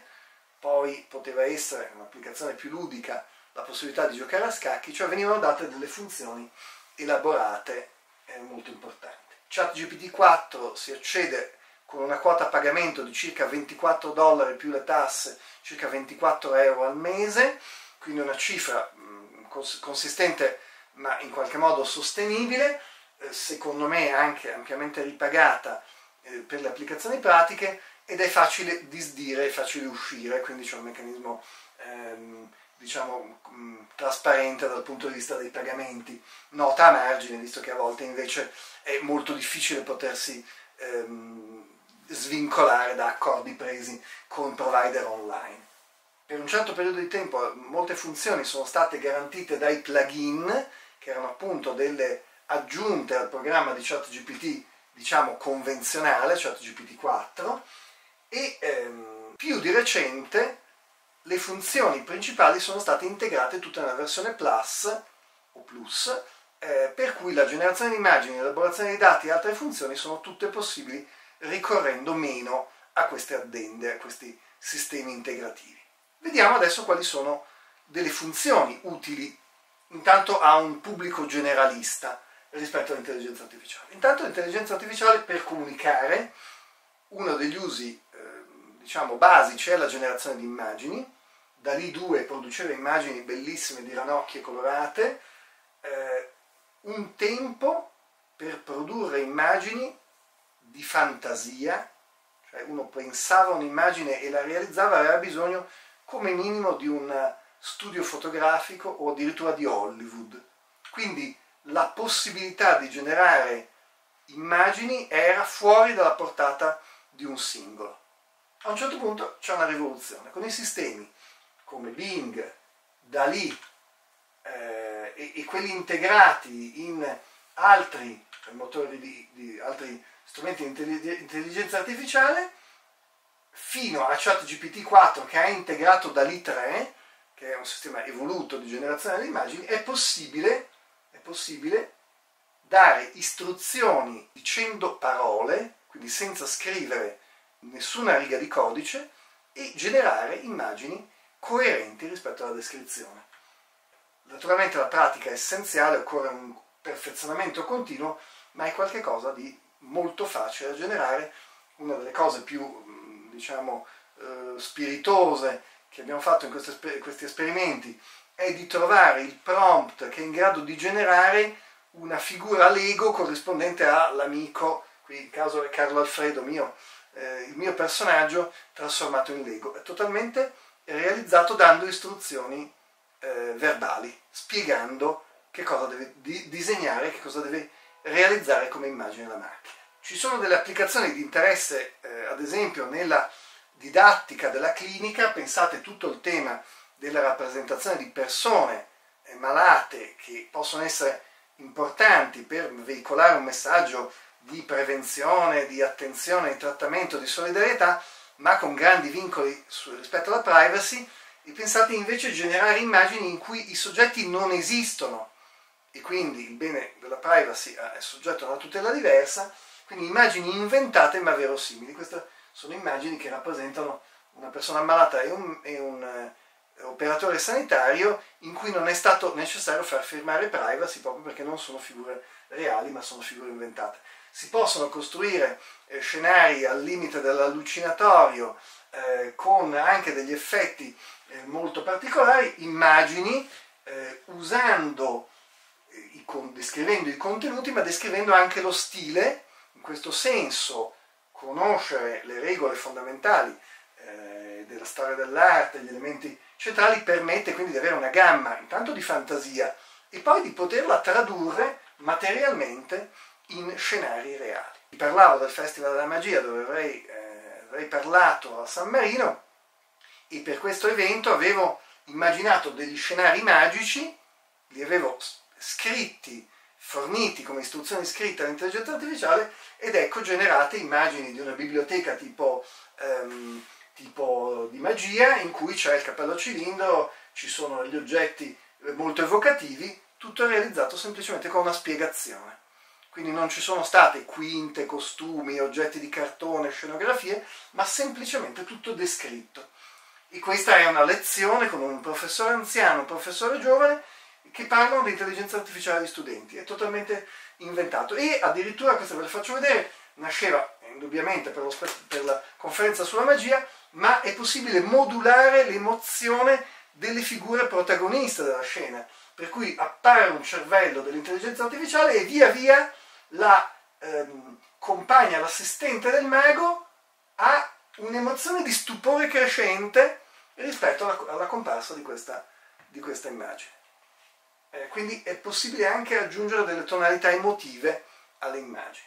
poi poteva essere un'applicazione più ludica la possibilità di giocare a scacchi, cioè venivano date delle funzioni elaborate eh, molto importanti. ChatGPT quattro si accede con una quota a pagamento di circa ventiquattro dollari più le tasse, circa ventiquattro euro al mese, quindi una cifra mh, cons- consistente ma in qualche modo sostenibile, eh, secondo me anche ampiamente ripagata eh, per le applicazioni pratiche, ed è facile disdire, è facile uscire, quindi c'è un meccanismo ehm, diciamo mh, trasparente dal punto di vista dei pagamenti, nota a margine, visto che a volte invece è molto difficile potersi ehm, svincolare da accordi presi con provider online. Per un certo periodo di tempo molte funzioni sono state garantite dai plugin, che erano appunto delle aggiunte al programma di ChatGPT, diciamo convenzionale, ChatGPT quattro, e ehm, più di recente le funzioni principali sono state integrate tutte nella versione Plus o Plus, eh, per cui la generazione di immagini, l'elaborazione dei dati e altre funzioni sono tutte possibili ricorrendo meno a queste addende, a questi sistemi integrativi. Vediamo adesso quali sono delle funzioni utili intanto a un pubblico generalista rispetto all'intelligenza artificiale. Intanto l'intelligenza artificiale per comunicare, uno degli usi eh, diciamo basici è la generazione di immagini. DALL-E due produceva immagini bellissime di ranocchie colorate. Eh, un tempo per produrre immagini di fantasia, cioè uno pensava un'immagine e la realizzava, aveva bisogno come minimo di un studio fotografico o addirittura di Hollywood. Quindi la possibilità di generare immagini era fuori dalla portata di un singolo. A un certo punto c'è una rivoluzione, con i sistemi come Bing, DALL-E eh, e, e quelli integrati in altri motori di, di altri strumenti di intelligenza artificiale, fino a ChatGPT quattro che ha integrato DALL-E tre, che è un sistema evoluto di generazione delle immagini, è possibile, è possibile dare istruzioni dicendo parole, quindi senza scrivere nessuna riga di codice, e generare immagini coerenti rispetto alla descrizione. Naturalmente la pratica è essenziale, occorre un perfezionamento continuo, ma è qualcosa di molto facile da generare. Una delle cose più, diciamo, eh, spiritose che abbiamo fatto in questi, questi esperimenti è di trovare il prompt che è in grado di generare una figura Lego corrispondente all'amico, qui in caso è Carlo Alfredo, mio, eh, il mio personaggio trasformato in Lego. È totalmente realizzato dando istruzioni eh, verbali, spiegando che cosa deve di, disegnare, che cosa deve realizzare come immagine la macchina. Ci sono delle applicazioni di interesse, eh, ad esempio nella didattica della clinica. Pensate tutto il tema della rappresentazione di persone eh, malate, che possono essere importanti per veicolare un messaggio di prevenzione, di attenzione, di trattamento, di solidarietà, ma con grandi vincoli su, rispetto alla privacy. E pensate invece a generare immagini in cui i soggetti non esistono, e quindi il bene della privacy è soggetto a una tutela diversa, quindi immagini inventate ma verosimili. Queste sono immagini che rappresentano una persona ammalata e un, e un eh, operatore sanitario in cui non è stato necessario far firmare privacy proprio perché non sono figure reali ma sono figure inventate. Si possono costruire eh, scenari al limite dell'allucinatorio eh, con anche degli effetti eh, molto particolari, immagini eh, usando, eh, i, descrivendo i contenuti ma descrivendo anche lo stile. In questo senso conoscere le regole fondamentali eh, della storia dell'arte, gli elementi centrali, permette quindi di avere una gamma intanto di fantasia e poi di poterla tradurre materialmente in scenari reali. Vi parlavo del Festival della Magia dove avrei, eh, avrei parlato a San Marino e per questo evento avevo immaginato degli scenari magici, li avevo scritti, forniti come istruzioni scritte all'intelligenza artificiale ed ecco generate immagini di una biblioteca tipo, ehm, tipo di magia in cui c'è il cappello a cilindro, ci sono gli oggetti molto evocativi, tutto realizzato semplicemente con una spiegazione. Quindi non ci sono state quinte, costumi, oggetti di cartone, scenografie, ma semplicemente tutto descritto. E questa è una lezione con un professore anziano, un professore giovane, che parlano di intelligenza artificiale agli studenti. È totalmente inventato. E addirittura, questo ve lo faccio vedere, nasceva indubbiamente per, lo, per la conferenza sulla magia, ma è possibile modulare l'emozione delle figure protagoniste della scena. Per cui appare un cervello dell'intelligenza artificiale e via via la ehm, compagna, l'assistente del mago, ha un'emozione di stupore crescente rispetto alla, alla comparsa di questa, di questa immagine. Eh, quindi è possibile anche aggiungere delle tonalità emotive alle immagini.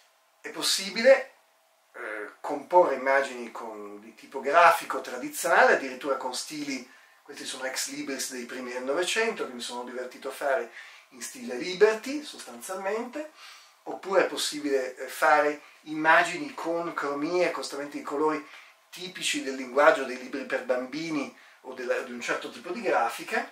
È possibile eh, comporre immagini con, di tipo grafico tradizionale, addirittura con stili. Questi sono ex libris dei primi del Novecento, che mi sono divertito a fare in stile Liberty, sostanzialmente, oppure è possibile fare immagini con cromie, accostamenti di colori tipici del linguaggio dei libri per bambini o di un certo tipo di grafica,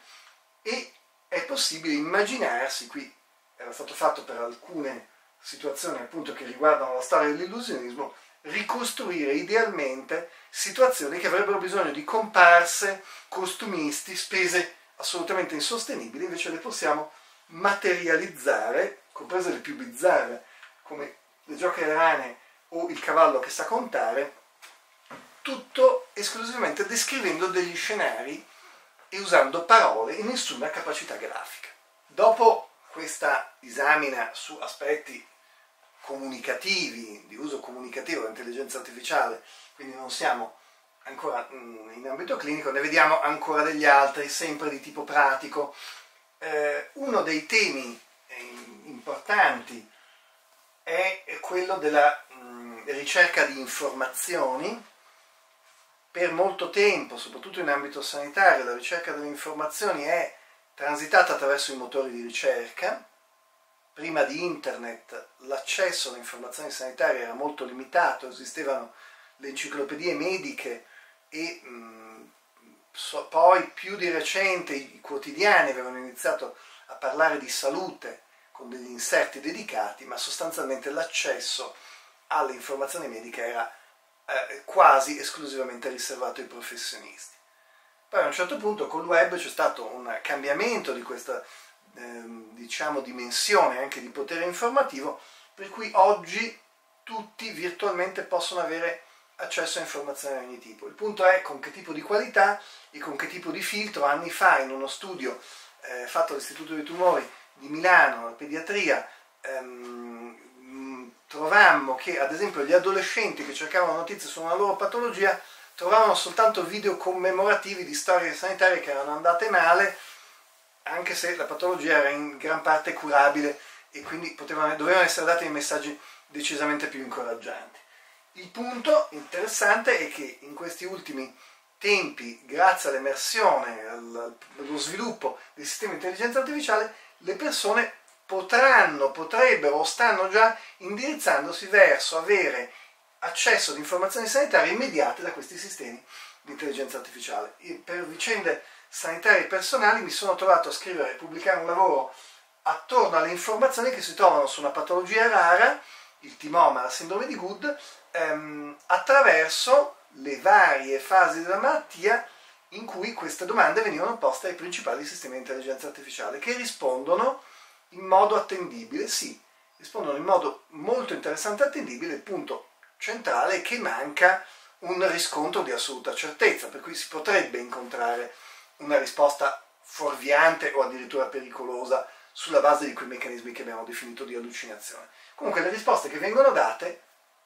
e è possibile immaginarsi, qui era stato fatto per alcune situazioni appunto che riguardano la storia dell'illusionismo, ricostruire idealmente situazioni che avrebbero bisogno di comparse, costumisti, spese assolutamente insostenibili, invece le possiamo materializzare, comprese le più bizzarre, come le gioche delle rane o il cavallo che sa contare, tutto esclusivamente descrivendo degli scenari e usando parole e nessuna capacità grafica. Dopo questa disamina su aspetti comunicativi, di uso comunicativo dell'intelligenza artificiale, quindi non siamo ancora in ambito clinico, ne vediamo ancora degli altri, sempre di tipo pratico. Eh, uno dei temi importanti è quello della mh, ricerca di informazioni. Per molto tempo, soprattutto in ambito sanitario, la ricerca delle informazioni è transitata attraverso i motori di ricerca. Prima di internet l'accesso alle informazioni sanitarie era molto limitato, esistevano le enciclopedie mediche e mh, so, poi più di recente i quotidiani avevano iniziato a parlare di salute con degli inserti dedicati, ma sostanzialmente l'accesso alle informazioni mediche era eh, quasi esclusivamente riservato ai professionisti. Poi a un certo punto col web c'è stato un cambiamento di questa Ehm, diciamo dimensione anche di potere informativo, per cui oggi tutti virtualmente possono avere accesso a informazioni di ogni tipo. Il punto è con che tipo di qualità e con che tipo di filtro. Anni fa in uno studio eh, fatto all'Istituto dei Tumori di Milano, la pediatria, ehm, trovammo che ad esempio gli adolescenti che cercavano notizie su una loro patologia trovavano soltanto video commemorativi di storie sanitarie che erano andate male, anche se la patologia era in gran parte curabile e quindi potevano, dovevano essere dati dei messaggi decisamente più incoraggianti. Il punto interessante è che in questi ultimi tempi, grazie all'emersione, allo sviluppo del sistema di intelligenza artificiale, le persone potranno, potrebbero o stanno già indirizzandosi verso avere accesso ad informazioni sanitarie immediate da questi sistemi di intelligenza artificiale. Per vicende sanitarie personali mi sono trovato a scrivere e pubblicare un lavoro attorno alle informazioni che si trovano su una patologia rara, il timoma, la sindrome di Good, ehm, attraverso le varie fasi della malattia in cui queste domande venivano poste ai principali sistemi di intelligenza artificiale, che rispondono in modo attendibile, sì, rispondono in modo molto interessante e attendibile. Il punto centrale è che manca un riscontro di assoluta certezza, per cui si potrebbe incontrare una risposta fuorviante o addirittura pericolosa sulla base di quei meccanismi che abbiamo definito di allucinazione. Comunque le risposte che vengono date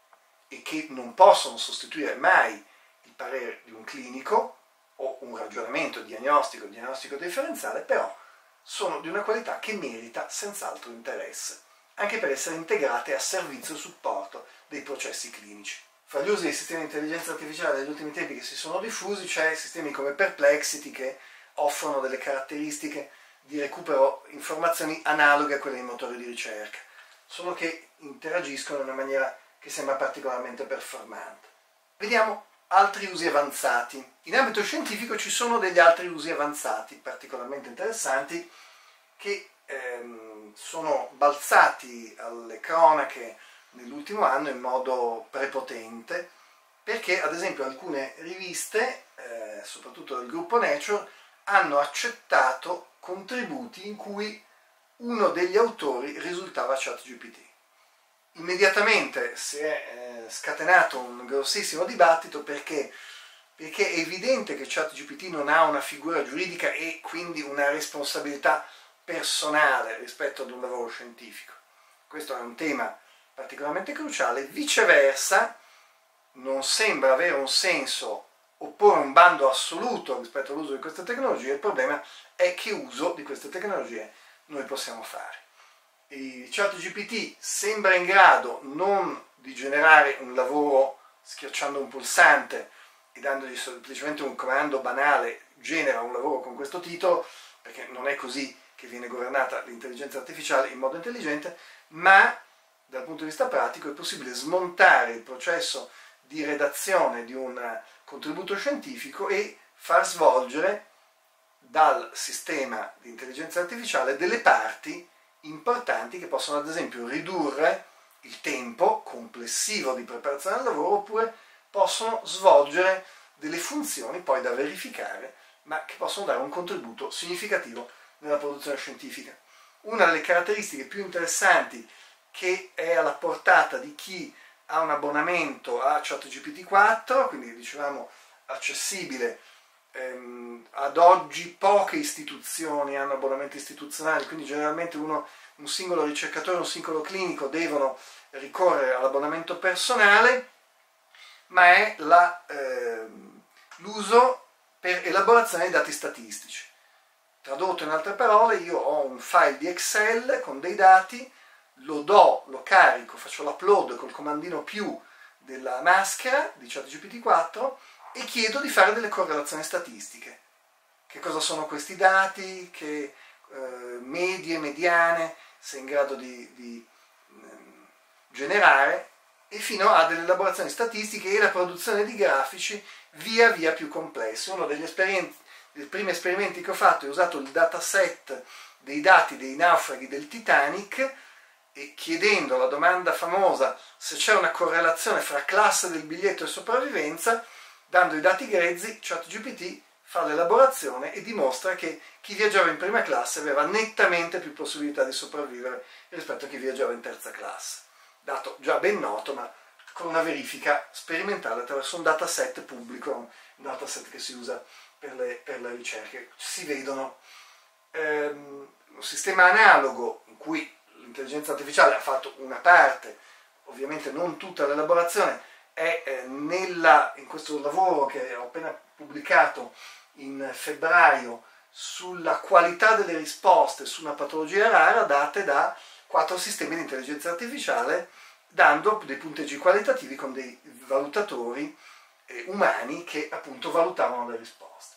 e che non possono sostituire mai il parere di un clinico o un ragionamento diagnostico, diagnostico differenziale, però sono di una qualità che merita senz'altro interesse, anche per essere integrate a servizio e supporto dei processi clinici. Fra gli usi dei sistemi di intelligenza artificiale degli ultimi tempi che si sono diffusi c'è sistemi come Perplexity che offrono delle caratteristiche di recupero informazioni analoghe a quelle dei motori di ricerca, solo che interagiscono in una maniera che sembra particolarmente performante. Vediamo altri usi avanzati. In ambito scientifico ci sono degli altri usi avanzati particolarmente interessanti che ehm, sono balzati alle cronache nell'ultimo anno in modo prepotente, perché ad esempio alcune riviste, eh, soprattutto del gruppo Nature, hanno accettato contributi in cui uno degli autori risultava ChatGPT. Immediatamente si è eh, scatenato un grossissimo dibattito perché, perché è evidente che ChatGPT non ha una figura giuridica e quindi una responsabilità personale rispetto ad un lavoro scientifico. Questo è un tema particolarmente cruciale. Viceversa, non sembra avere un senso opporre un bando assoluto rispetto all'uso di queste tecnologie. Il problema è che uso di queste tecnologie noi possiamo fare. Il ChatGPT sembra in grado non di generare un lavoro schiacciando un pulsante e dandogli semplicemente un comando banale, genera un lavoro con questo titolo, perché non è così che viene governata l'intelligenza artificiale in modo intelligente, ma dal punto di vista pratico è possibile smontare il processo di redazione di un contributo scientifico e far svolgere dal sistema di intelligenza artificiale delle parti importanti che possono ad esempio ridurre il tempo complessivo di preparazione del lavoro, oppure possono svolgere delle funzioni poi da verificare, ma che possono dare un contributo significativo nella produzione scientifica. Una delle caratteristiche più interessanti che è alla portata di chi ha un abbonamento a ChatGPT quattro, quindi dicevamo accessibile, ehm, ad oggi poche istituzioni hanno abbonamenti istituzionali, quindi generalmente uno, un singolo ricercatore, un singolo clinico devono ricorrere all'abbonamento personale, ma è la, ehm, l'uso per elaborazione dei dati statistici. Tradotto in altre parole, io ho un file di Excel con dei dati, lo do, lo carico, faccio l'upload col comandino più della maschera di ChatGPT quattro e chiedo di fare delle correlazioni statistiche. Che cosa sono questi dati, che eh, medie, mediane, sei in grado di, di eh, generare, e fino a delle elaborazioni statistiche e la produzione di grafici via via più complessi. Uno degli esperimenti, dei primi esperimenti che ho fatto è usato il dataset dei dati dei naufraghi del Titanic, e chiedendo la domanda famosa se c'è una correlazione fra classe del biglietto e sopravvivenza, dando i dati grezzi, ChatGPT fa l'elaborazione e dimostra che chi viaggiava in prima classe aveva nettamente più possibilità di sopravvivere rispetto a chi viaggiava in terza classe. Dato già ben noto, ma con una verifica sperimentale attraverso un dataset pubblico, un dataset che si usa per le, per le ricerche. Si vedono ehm, un sistema analogo in cui l'intelligenza artificiale ha fatto una parte, ovviamente non tutta l'elaborazione, è eh, nella, in questo lavoro che ho appena pubblicato in febbraio sulla qualità delle risposte su una patologia rara date da quattro sistemi di intelligenza artificiale, dando dei punteggi qualitativi con dei valutatori eh, umani che appunto valutavano le risposte.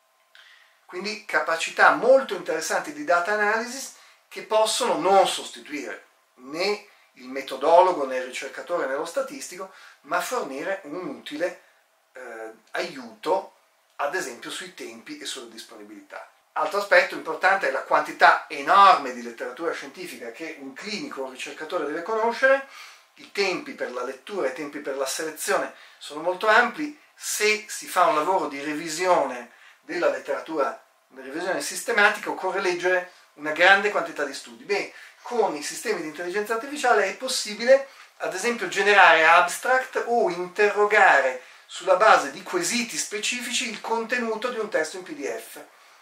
Quindi capacità molto interessanti di data analysis che possono non sostituire né il metodologo né il ricercatore né lo statistico, ma fornire un utile eh, aiuto, ad esempio sui tempi e sulla disponibilità. Altro aspetto importante è la quantità enorme di letteratura scientifica che un clinico o un ricercatore deve conoscere. I tempi per la lettura e i tempi per la selezione sono molto ampi. Se si fa un lavoro di revisione della letteratura, una revisione sistematica, occorre leggere una grande quantità di studi. Beh, con i sistemi di intelligenza artificiale è possibile, ad esempio, generare abstract o interrogare sulla base di quesiti specifici il contenuto di un testo in P D F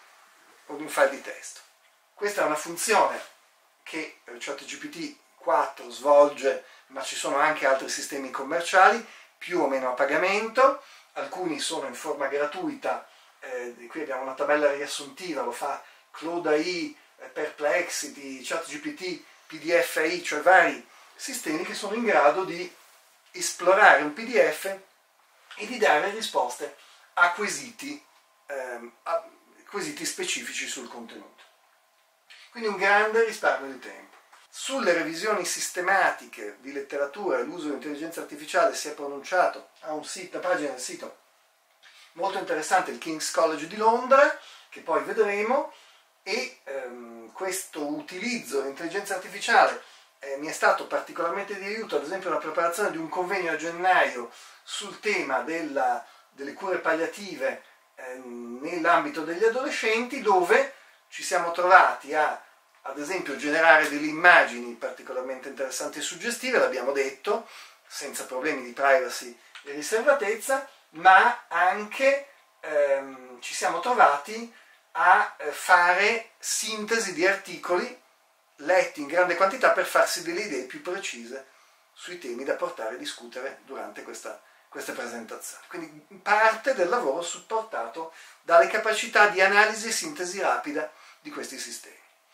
o di un file di testo. Questa è una funzione che ChatGPT quattro svolge, ma ci sono anche altri sistemi commerciali, più o meno a pagamento. Alcuni sono in forma gratuita, eh, qui abbiamo una tabella riassuntiva, lo fa Claude A I, Perplexity, ChatGPT, P D F A I, cioè vari sistemi che sono in grado di esplorare un P D F e di dare risposte a quesiti, ehm, a quesiti specifici sul contenuto. Quindi un grande risparmio di tempo. Sulle revisioni sistematiche di letteratura e l'uso dell'intelligenza artificiale si è pronunciato a un sito, una pagina del sito molto interessante, il King's College di Londra, che poi vedremo, e ehm, questo utilizzo dell'intelligenza artificiale eh, mi è stato particolarmente di aiuto, ad esempio nella preparazione di un convegno a gennaio sul tema della, delle cure palliative eh, nell'ambito degli adolescenti, dove ci siamo trovati a, ad esempio, generare delle immagini particolarmente interessanti e suggestive, l'abbiamo detto, senza problemi di privacy e riservatezza, ma anche ehm, ci siamo trovati a fare sintesi di articoli letti in grande quantità per farsi delle idee più precise sui temi da portare a discutere durante questa, queste presentazioni. Quindi parte del lavoro supportato dalle capacità di analisi e sintesi rapida di questi sistemi.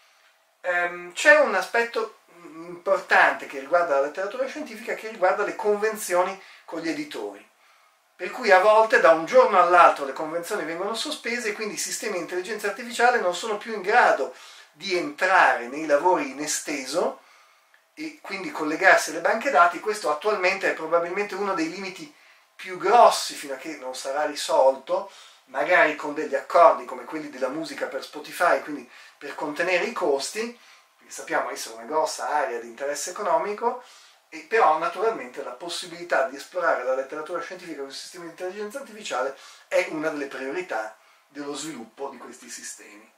Ehm, c'è un aspetto importante che riguarda la letteratura scientifica, che riguarda le convenzioni con gli editori. Per cui a volte da un giorno all'altro le convenzioni vengono sospese e quindi i sistemi di intelligenza artificiale non sono più in grado di entrare nei lavori in esteso e quindi collegarsi alle banche dati. Questo attualmente è probabilmente uno dei limiti più grossi fino a che non sarà risolto, magari con degli accordi come quelli della musica per Spotify, quindi per contenere i costi, che sappiamo essere una grossa area di interesse economico. E però naturalmente la possibilità di esplorare la letteratura scientifica con i sistemi di intelligenza artificiale è una delle priorità dello sviluppo di questi sistemi.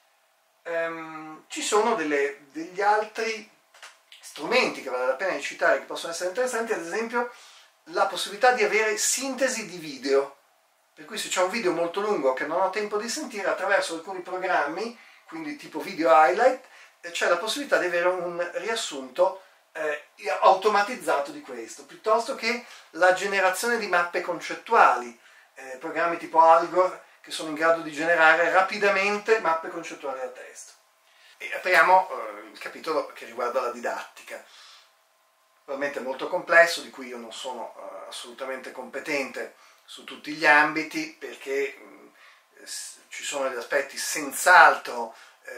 Ehm, ci sono delle, degli altri strumenti che vale la pena di citare, che possono essere interessanti, ad esempio la possibilità di avere sintesi di video, per cui se c'è un video molto lungo che non ho tempo di sentire, attraverso alcuni programmi, quindi tipo video highlight, c'è la possibilità di avere un riassunto Eh, automatizzato di questo, piuttosto che la generazione di mappe concettuali, eh, programmi tipo Algor che sono in grado di generare rapidamente mappe concettuali a testo. E apriamo eh, il capitolo che riguarda la didattica, probabilmente molto complesso, di cui io non sono eh, assolutamente competente su tutti gli ambiti, perché mh, ci sono degli aspetti senz'altro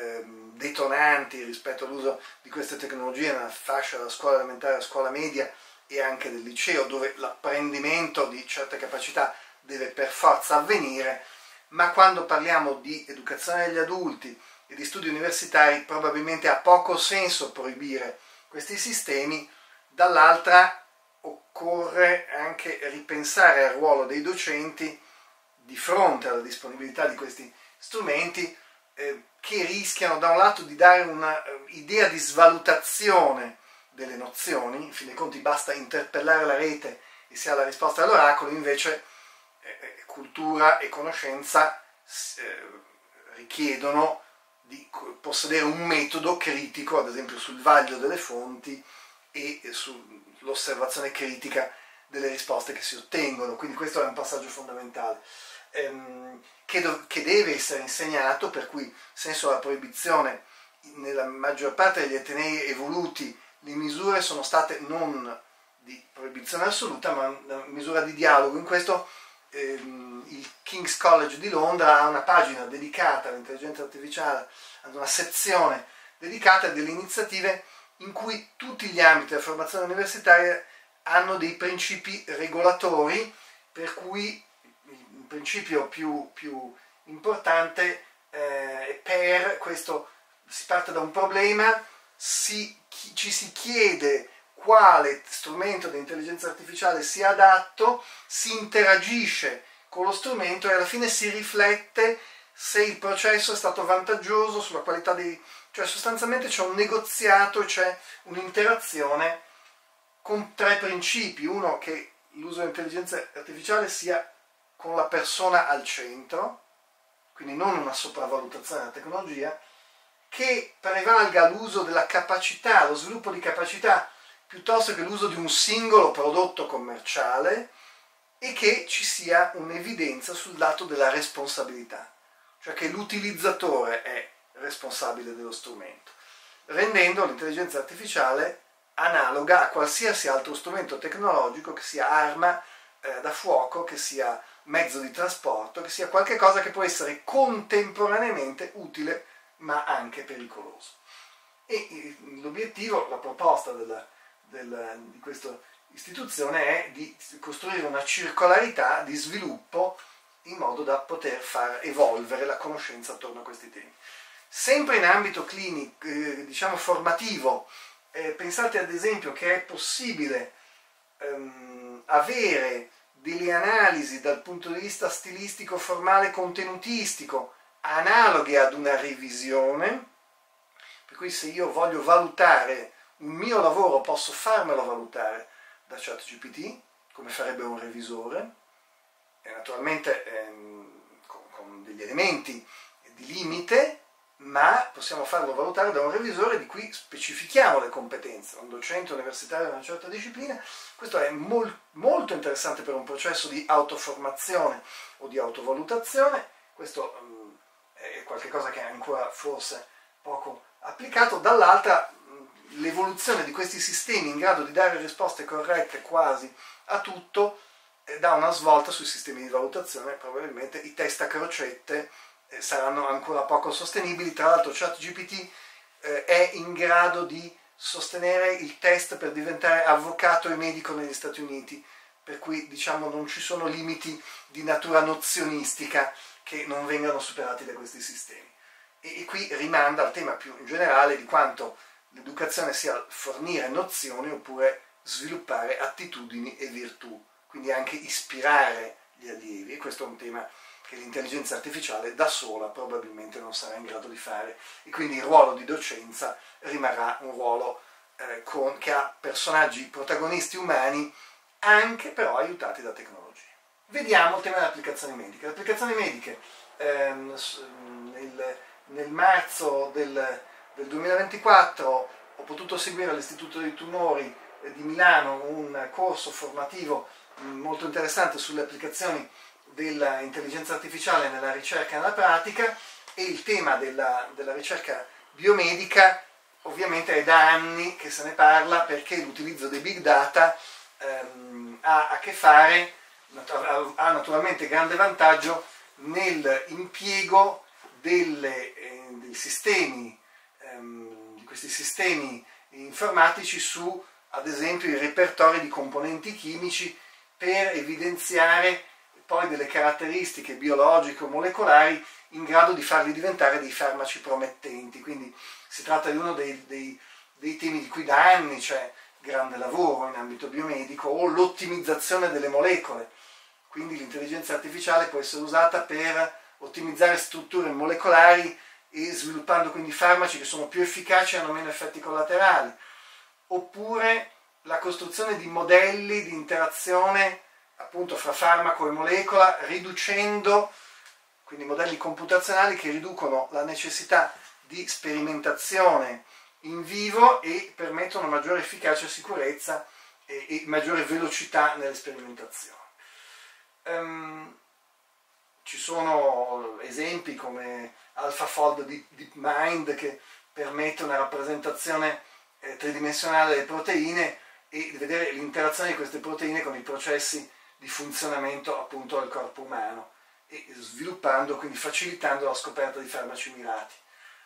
detonanti rispetto all'uso di queste tecnologie nella fascia della scuola elementare, della scuola media e anche del liceo, dove l'apprendimento di certe capacità deve per forza avvenire, ma quando parliamo di educazione degli adulti e di studi universitari probabilmente ha poco senso proibire questi sistemi. Dall'altra occorre anche ripensare al ruolo dei docenti di fronte alla disponibilità di questi strumenti, eh, che rischiano da un lato di dare un'idea di svalutazione delle nozioni. In fin dei conti basta interpellare la rete e si ha la risposta all'oracolo, invece eh, cultura e conoscenza eh, richiedono di possedere un metodo critico, ad esempio sul vaglio delle fonti e sull'osservazione critica delle risposte che si ottengono. Quindi questo è un passaggio fondamentale. Ehm, Che, do, che deve essere insegnato, per cui senso la proibizione. Nella maggior parte degli atenei evoluti le misure sono state non di proibizione assoluta, ma una misura di dialogo. In questo ehm, il King's College di Londra ha una pagina dedicata all'intelligenza artificiale, ad una sezione dedicata a delle iniziative in cui tutti gli ambiti della formazione universitaria hanno dei principi regolatori, per cui il principio più, più importante eh, per questo si parte da un problema, si, chi, ci si chiede quale strumento di intelligenza artificiale sia adatto, si interagisce con lo strumento e alla fine si riflette se il processo è stato vantaggioso sulla qualità dei... cioè sostanzialmente c'è un negoziato, c'è un'interazione con tre principi. Uno, che l'uso dell'intelligenza artificiale sia con la persona al centro, quindi non una sopravvalutazione della tecnologia, che prevalga l'uso della capacità, lo sviluppo di capacità, piuttosto che l'uso di un singolo prodotto commerciale, e che ci sia un'evidenza sul lato della responsabilità, cioè che l'utilizzatore è responsabile dello strumento, rendendo l'intelligenza artificiale analoga a qualsiasi altro strumento tecnologico, che sia arma eh, da fuoco, che sia mezzo di trasporto, che sia qualche cosa che può essere contemporaneamente utile ma anche pericoloso. E l'obiettivo, la proposta della, della, di questa istituzione è di costruire una circolarità di sviluppo in modo da poter far evolvere la conoscenza attorno a questi temi. Sempre in ambito clinico, eh, diciamo formativo, eh, pensate ad esempio che è possibile ehm, avere delle analisi dal punto di vista stilistico, formale, contenutistico, analoghe ad una revisione, per cui se io voglio valutare un mio lavoro posso farmelo valutare da ChatGPT, come farebbe un revisore, e naturalmente ehm, con, con degli elementi di limite, ma possiamo farlo valutare da un revisore di cui specifichiamo le competenze, un docente universitario di una certa disciplina. Questo è mol, molto interessante per un processo di autoformazione o di autovalutazione. Questo um, è qualcosa che è ancora forse poco applicato. Dall'altra, l'evoluzione di questi sistemi in grado di dare risposte corrette quasi a tutto eh, dà una svolta sui sistemi di valutazione. Probabilmente i test a crocette eh, saranno ancora poco sostenibili. Tra l'altro ChatGPT eh, è in grado di sostenere il test per diventare avvocato e medico negli Stati Uniti, per cui diciamo non ci sono limiti di natura nozionistica che non vengano superati da questi sistemi. E, e qui rimanda al tema più in generale di quanto l'educazione sia fornire nozioni oppure sviluppare attitudini e virtù, quindi anche ispirare gli allievi, e questo è un tema che l'intelligenza artificiale da sola probabilmente non sarà in grado di fare, e quindi il ruolo di docenza rimarrà un ruolo eh, con, che ha personaggi protagonisti umani, anche però aiutati da tecnologie. Vediamo il tema delle applicazioni mediche. Le applicazioni mediche ehm, nel, nel marzo del, del duemilaventiquattro ho potuto seguire all'Istituto dei Tumori di Milano un corso formativo molto interessante sulle applicazioni dell'intelligenza artificiale nella ricerca e nella pratica, e il tema della, della ricerca biomedica ovviamente è da anni che se ne parla, perché l'utilizzo dei big data ehm, ha a che fare, ha naturalmente grande vantaggio nell'impiego delle, eh, dei sistemi, ehm, di questi sistemi informatici su, ad esempio, i repertori di componenti chimici, per evidenziare poi delle caratteristiche biologiche o molecolari in grado di farli diventare dei farmaci promettenti. Quindi si tratta di uno dei, dei, dei temi di cui da anni c'è grande lavoro in ambito biomedico, o l'ottimizzazione delle molecole. Quindi l'intelligenza artificiale può essere usata per ottimizzare strutture molecolari e sviluppando quindi farmaci che sono più efficaci e hanno meno effetti collaterali. Oppure la costruzione di modelli di interazione appunto fra farmaco e molecola, riducendo, quindi modelli computazionali che riducono la necessità di sperimentazione in vivo e permettono maggiore efficacia e sicurezza e, e maggiore velocità nelle sperimentazioni. Um, ci sono esempi come AlphaFold di DeepMind che permette una rappresentazione eh, tridimensionale delle proteine e vedere l'interazione di queste proteine con i processi di funzionamento appunto del corpo umano, e sviluppando, quindi facilitando la scoperta di farmaci mirati,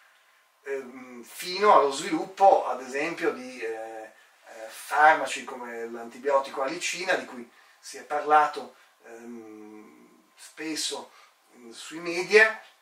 ehm, fino allo sviluppo ad esempio di eh, eh, farmaci come l'antibiotico alicina, di cui si è parlato ehm, spesso sui media,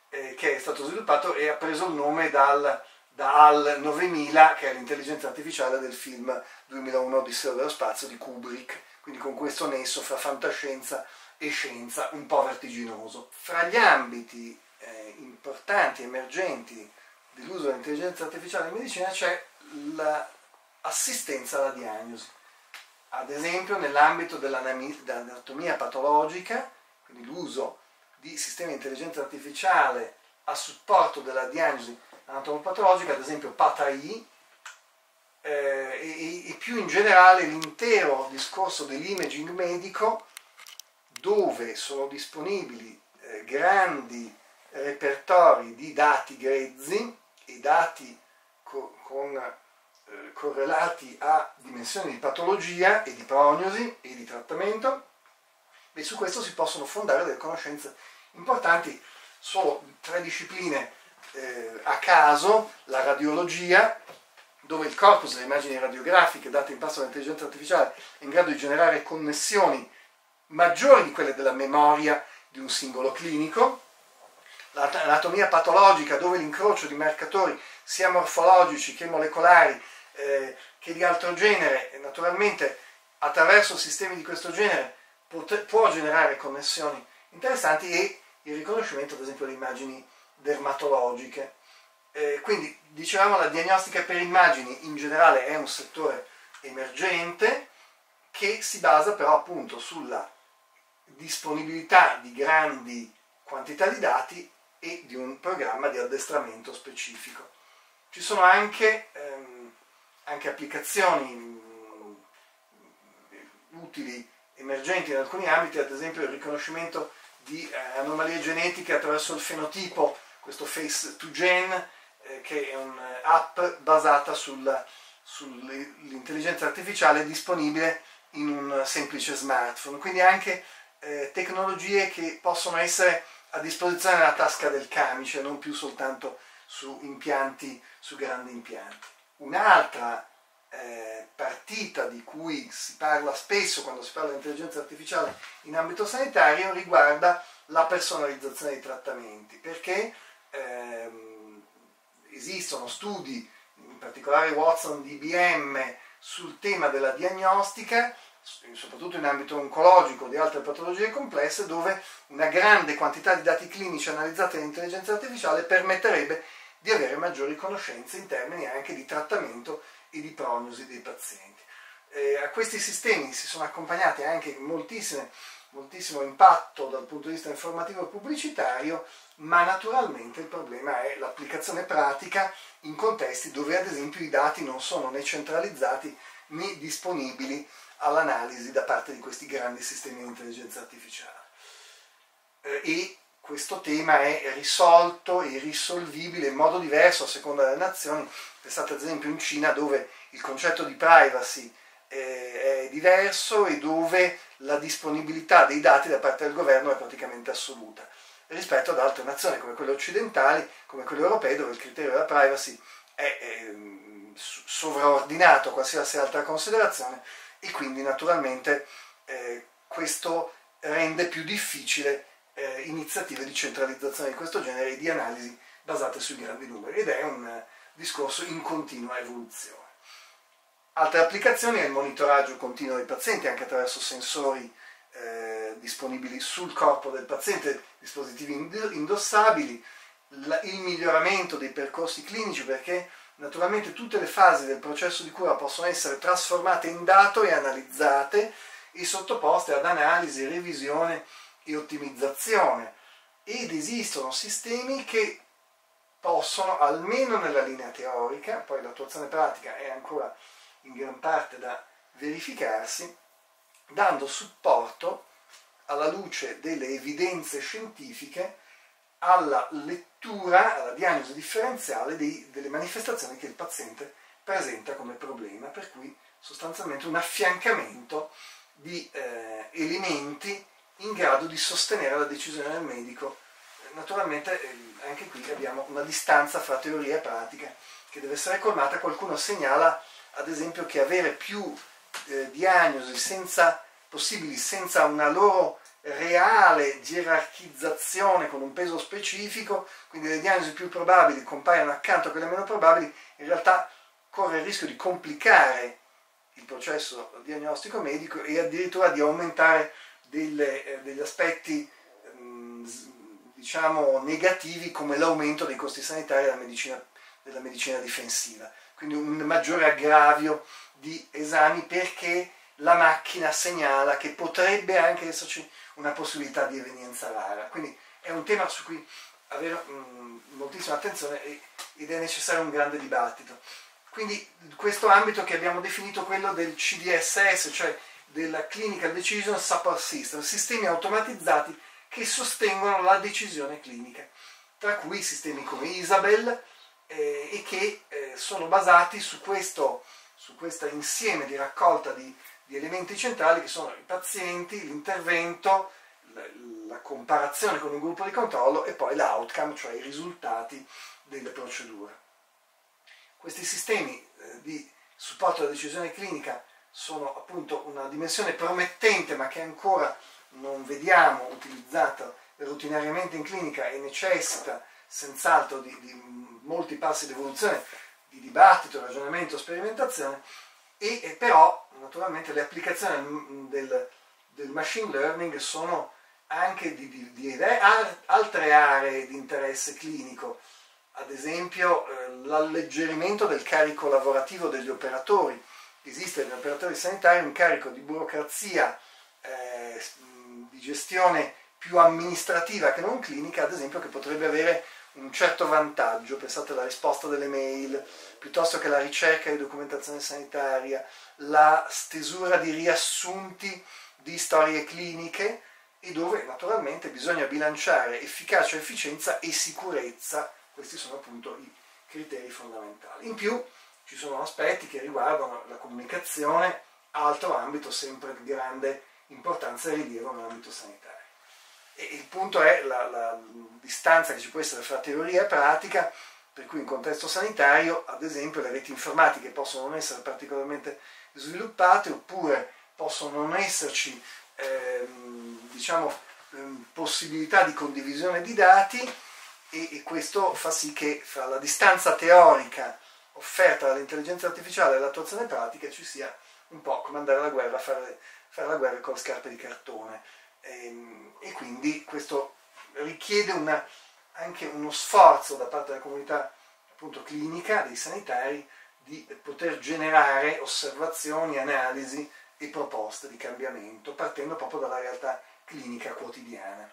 eh, che è stato sviluppato e ha preso il nome dal, da H A L novemila, che è l'intelligenza artificiale del film duemilauno Odissea dello spazio di Kubrick, quindi con questo nesso fra fantascienza e scienza un po' vertiginoso. Fra gli ambiti eh, importanti, emergenti dell'uso dell'intelligenza artificiale in medicina c'è l'assistenza alla diagnosi. Ad esempio nell'ambito dell'anatomia patologica, quindi l'uso di sistemi di intelligenza artificiale a supporto della diagnosi anatomopatologica, ad esempio P A T A I, eh, e, e più in generale l'intero discorso dell'imaging medico, dove sono disponibili eh, grandi repertori di dati grezzi e dati co con, eh, correlati a dimensioni di patologia e di prognosi e di trattamento, e su questo si possono fondare delle conoscenze importanti. Solo tre discipline eh, a caso: la radiologia, dove il corpus delle immagini radiografiche date in pasto dall'intelligenza artificiale è in grado di generare connessioni maggiori di quelle della memoria di un singolo clinico; l'anatomia patologica, dove l'incrocio di marcatori sia morfologici che molecolari eh, che di altro genere, e naturalmente attraverso sistemi di questo genere può generare connessioni interessanti, e il riconoscimento ad esempio di immagini dermatologiche. Eh, quindi dicevamo, la diagnostica per immagini in generale è un settore emergente che si basa però appunto sulla disponibilità di grandi quantità di dati e di un programma di addestramento specifico. Ci sono anche, ehm, anche applicazioni mh, utili emergenti in alcuni ambiti, ad esempio il riconoscimento di eh, anomalie genetiche attraverso il fenotipo, questo Face to Gen, eh, che è un'app basata sull'intelligenza artificiale disponibile in un semplice smartphone. Quindi anche eh, tecnologie che possono essere a disposizione nella tasca del camice, non più soltanto su impianti, su grandi impianti. Un'altra eh, partita di cui si parla spesso quando si parla di intelligenza artificiale in ambito sanitario riguarda la personalizzazione dei trattamenti, perché ehm, esistono studi, in particolare Watson di I B M, sul tema della diagnostica, soprattutto in ambito oncologico, di altre patologie complesse, dove una grande quantità di dati clinici analizzati dall'intelligenza artificiale permetterebbe di avere maggiori conoscenze in termini anche di trattamento e di prognosi dei pazienti. Eh, a questi sistemi si sono accompagnati anche moltissime, moltissimo impatto dal punto di vista informativo e pubblicitario, ma naturalmente il problema è l'applicazione pratica in contesti dove ad esempio i dati non sono né centralizzati né disponibili all'analisi da parte di questi grandi sistemi di intelligenza artificiale. Eh, e questo tema è risolto e risolvibile in modo diverso a seconda delle nazioni. Pensate ad esempio in Cina, dove il concetto di privacy eh, è diverso e dove la disponibilità dei dati da parte del governo è praticamente assoluta, rispetto ad altre nazioni come quelle occidentali, come quelle europee, dove il criterio della privacy è, è sovraordinato a qualsiasi altra considerazione, e quindi naturalmente eh, questo rende più difficile eh, iniziative di centralizzazione di questo genere e di analisi basate sui grandi numeri, ed è un eh, discorso in continua evoluzione. Altre applicazioni è il monitoraggio continuo dei pazienti, anche attraverso sensori eh, disponibili sul corpo del paziente, dispositivi indossabili, la, il miglioramento dei percorsi clinici, perché naturalmente tutte le fasi del processo di cura possono essere trasformate in dato e analizzate e sottoposte ad analisi, revisione e ottimizzazione, ed esistono sistemi che possono, almeno nella linea teorica, poi l'attuazione pratica è ancora in gran parte da verificarsi, dando supporto alla luce delle evidenze scientifiche alla lettura, alla diagnosi differenziale dei, delle manifestazioni che il paziente presenta come problema, per cui sostanzialmente un affiancamento di eh, elementi in grado di sostenere la decisione del medico. Naturalmente eh, anche qui abbiamo una distanza fra teoria e pratica che deve essere colmata. Qualcuno segnala ad esempio che avere più eh, diagnosi senza, possibili senza una loro reale gerarchizzazione con un peso specifico, quindi le diagnosi più probabili compaiono accanto a quelle meno probabili, in realtà corre il rischio di complicare il processo diagnostico medico e addirittura di aumentare delle, eh, degli aspetti ehm, diciamo negativi, come l'aumento dei costi sanitari della medicina, della medicina difensiva, quindi un maggiore aggravio di esami, perché la macchina segnala che potrebbe anche esserci una possibilità di evenienza rara. Quindi è un tema su cui avere mh, moltissima attenzione ed è necessario un grande dibattito. Quindi questo ambito che abbiamo definito quello del C D S S, cioè della Clinical Decision Support System, sistemi automatizzati che sostengono la decisione clinica, tra cui sistemi come Isabel eh, e che eh, sono basati su questo, su questo insieme di raccolta di, di elementi centrali che sono i pazienti, l'intervento, la, la comparazione con un gruppo di controllo e poi l'outcome, cioè i risultati delle procedure. Questi sistemi eh, di supporto alla decisione clinica sono appunto una dimensione promettente, ma che ancora non vediamo utilizzata routinariamente in clinica e necessita senz'altro di, di molti passi di evoluzione, di dibattito, ragionamento, sperimentazione, e, e però naturalmente le applicazioni del, del machine learning sono anche di, di, di altre aree di interesse clinico, ad esempio eh, l'alleggerimento del carico lavorativo degli operatori. Esiste negli operatori sanitari un carico di burocrazia, eh, di gestione più amministrativa che non clinica, ad esempio, che potrebbe avere un certo vantaggio. Pensate alla risposta delle mail, piuttosto che la ricerca di documentazione sanitaria, la stesura di riassunti di storie cliniche, e dove naturalmente bisogna bilanciare efficacia, efficienza e sicurezza. Questi sono appunto i criteri fondamentali. In più ci sono aspetti che riguardano la comunicazione, altro ambito sempre di grande importanza e rilievo nell'ambito sanitario. E il punto è la, la distanza che ci può essere fra teoria e pratica, per cui in contesto sanitario, ad esempio, le reti informatiche possono non essere particolarmente sviluppate, oppure possono non esserci ehm, diciamo, ehm, possibilità di condivisione di dati, e, e questo fa sì che fra la distanza teorica offerta dall'intelligenza artificiale e l'attuazione pratica ci sia un po' come andare alla guerra, fare, fare la guerra con le scarpe di cartone, e, e quindi questo richiede una, anche uno sforzo da parte della comunità appunto clinica, dei sanitari, di poter generare osservazioni, analisi e proposte di cambiamento partendo proprio dalla realtà clinica quotidiana.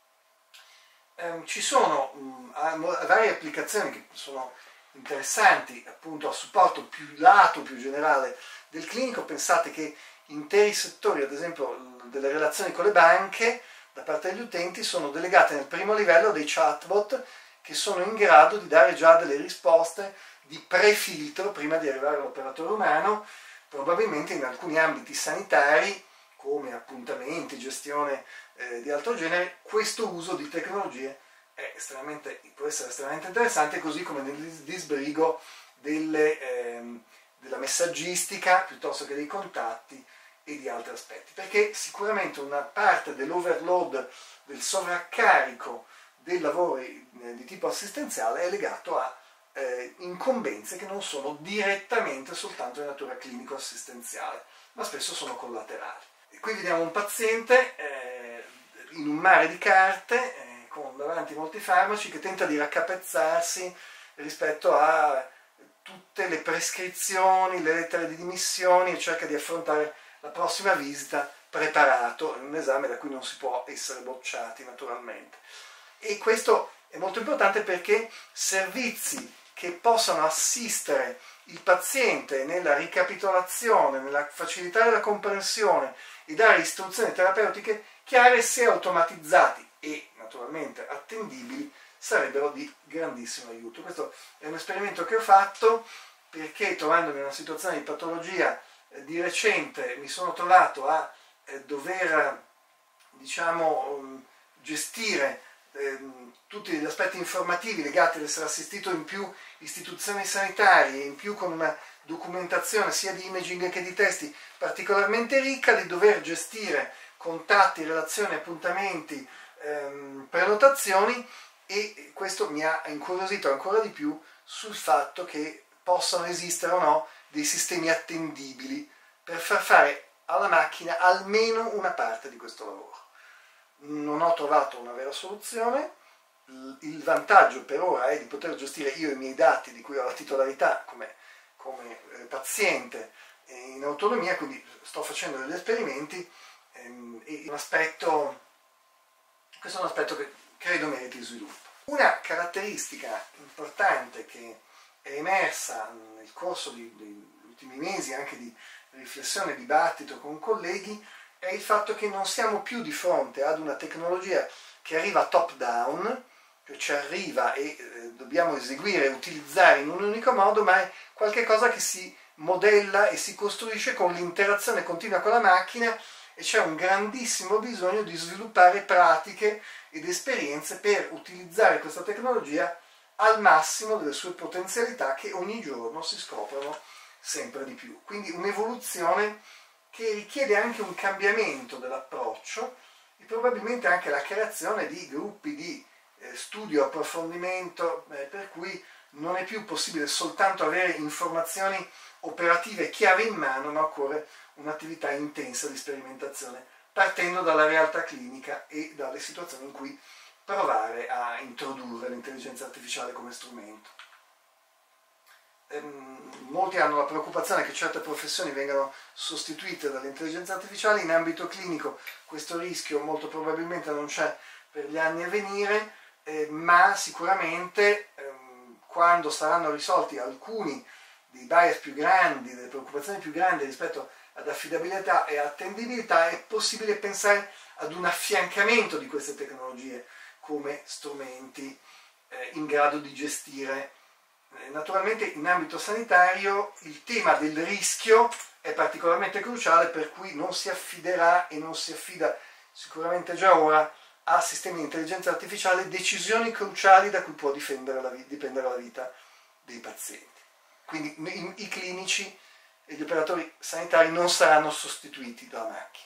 Um, ci sono um, varie applicazioni che sono interessanti appunto a supporto più lato, più generale del clinico. Pensate che interi settori, ad esempio delle relazioni con le banche, da parte degli utenti sono delegate nel primo livello dei chatbot che sono in grado di dare già delle risposte di prefiltro prima di arrivare all'operatore umano, probabilmente in alcuni ambiti sanitari come appuntamenti, gestione eh, di altro genere. Questo uso di tecnologie è estremamente, può essere estremamente interessante, così come nel disbrigo delle, ehm, della messaggistica piuttosto che dei contatti e di altri aspetti, perché sicuramente una parte dell'overload, del sovraccarico dei lavori eh, di tipo assistenziale è legato a eh, incombenze che non sono direttamente soltanto di natura clinico-assistenziale, ma spesso sono collaterali. E qui vediamo un paziente eh, in un mare di carte, eh, con davanti molti farmaci, che tenta di raccapezzarsi rispetto a tutte le prescrizioni, le lettere di dimissioni, e cerca di affrontare la prossima visita preparato in un esame da cui non si può essere bocciati naturalmente. E questo è molto importante perché servizi che possano assistere il paziente nella ricapitolazione, nella facilitare la comprensione e dare istruzioni terapeutiche chiare, se automatizzati e naturalmente attendibili, sarebbero di grandissimo aiuto. Questo è un esperimento che ho fatto perché, trovandomi in una situazione di patologia eh, di recente, mi sono trovato a eh, dover diciamo um, gestire eh, tutti gli aspetti informativi legati ad essere assistito in più istituzioni sanitarie, in più con una documentazione sia di imaging che di testi particolarmente ricca, di dover gestire contatti, relazioni, appuntamenti, ehm, prenotazioni, e questo mi ha incuriosito ancora di più sul fatto che possano esistere o no dei sistemi attendibili per far fare alla macchina almeno una parte di questo lavoro. Non ho trovato una vera soluzione. Il vantaggio per ora è di poter gestire io i miei dati di cui ho la titolarità come, come eh, paziente eh, in autonomia, quindi sto facendo degli esperimenti ehm, e un aspetto, questo è un aspetto che credo meriti sviluppo. Una caratteristica importante che è emersa nel corso di, degli ultimi mesi, anche di riflessione e dibattito con colleghi, è il fatto che non siamo più di fronte ad una tecnologia che arriva top down, che ci arriva e eh, dobbiamo eseguire e utilizzare in un unico modo, ma è qualcosa che si modella e si costruisce con l'interazione continua con la macchina, e c'è un grandissimo bisogno di sviluppare pratiche ed esperienze per utilizzare questa tecnologia al massimo delle sue potenzialità, che ogni giorno si scoprono sempre di più. Quindi un'evoluzione che richiede anche un cambiamento dell'approccio e probabilmente anche la creazione di gruppi di eh, studio, approfondimento, eh, per cui non è più possibile soltanto avere informazioni operative chiave in mano, ma occorre un'attività intensa di sperimentazione partendo dalla realtà clinica e dalle situazioni in cui provare a introdurre l'intelligenza artificiale come strumento. Ehm, molti hanno la preoccupazione che certe professioni vengano sostituite dall'intelligenza artificiale. In ambito clinico questo rischio molto probabilmente non c'è per gli anni a venire, eh, ma sicuramente ehm, quando saranno risolti alcuni dei bias più grandi, delle preoccupazioni più grandi rispetto ad affidabilità e attendibilità, è possibile pensare ad un affiancamento di queste tecnologie come strumenti eh, in grado di gestire. Eh, naturalmente in ambito sanitario il tema del rischio è particolarmente cruciale, per cui non si affiderà e non si affida sicuramente già ora a sistemi di intelligenza artificiale decisioni cruciali da cui può dipendere la, dipendere la vita dei pazienti. Quindi i, i clinici e gli operatori sanitari non saranno sostituiti dalla macchina.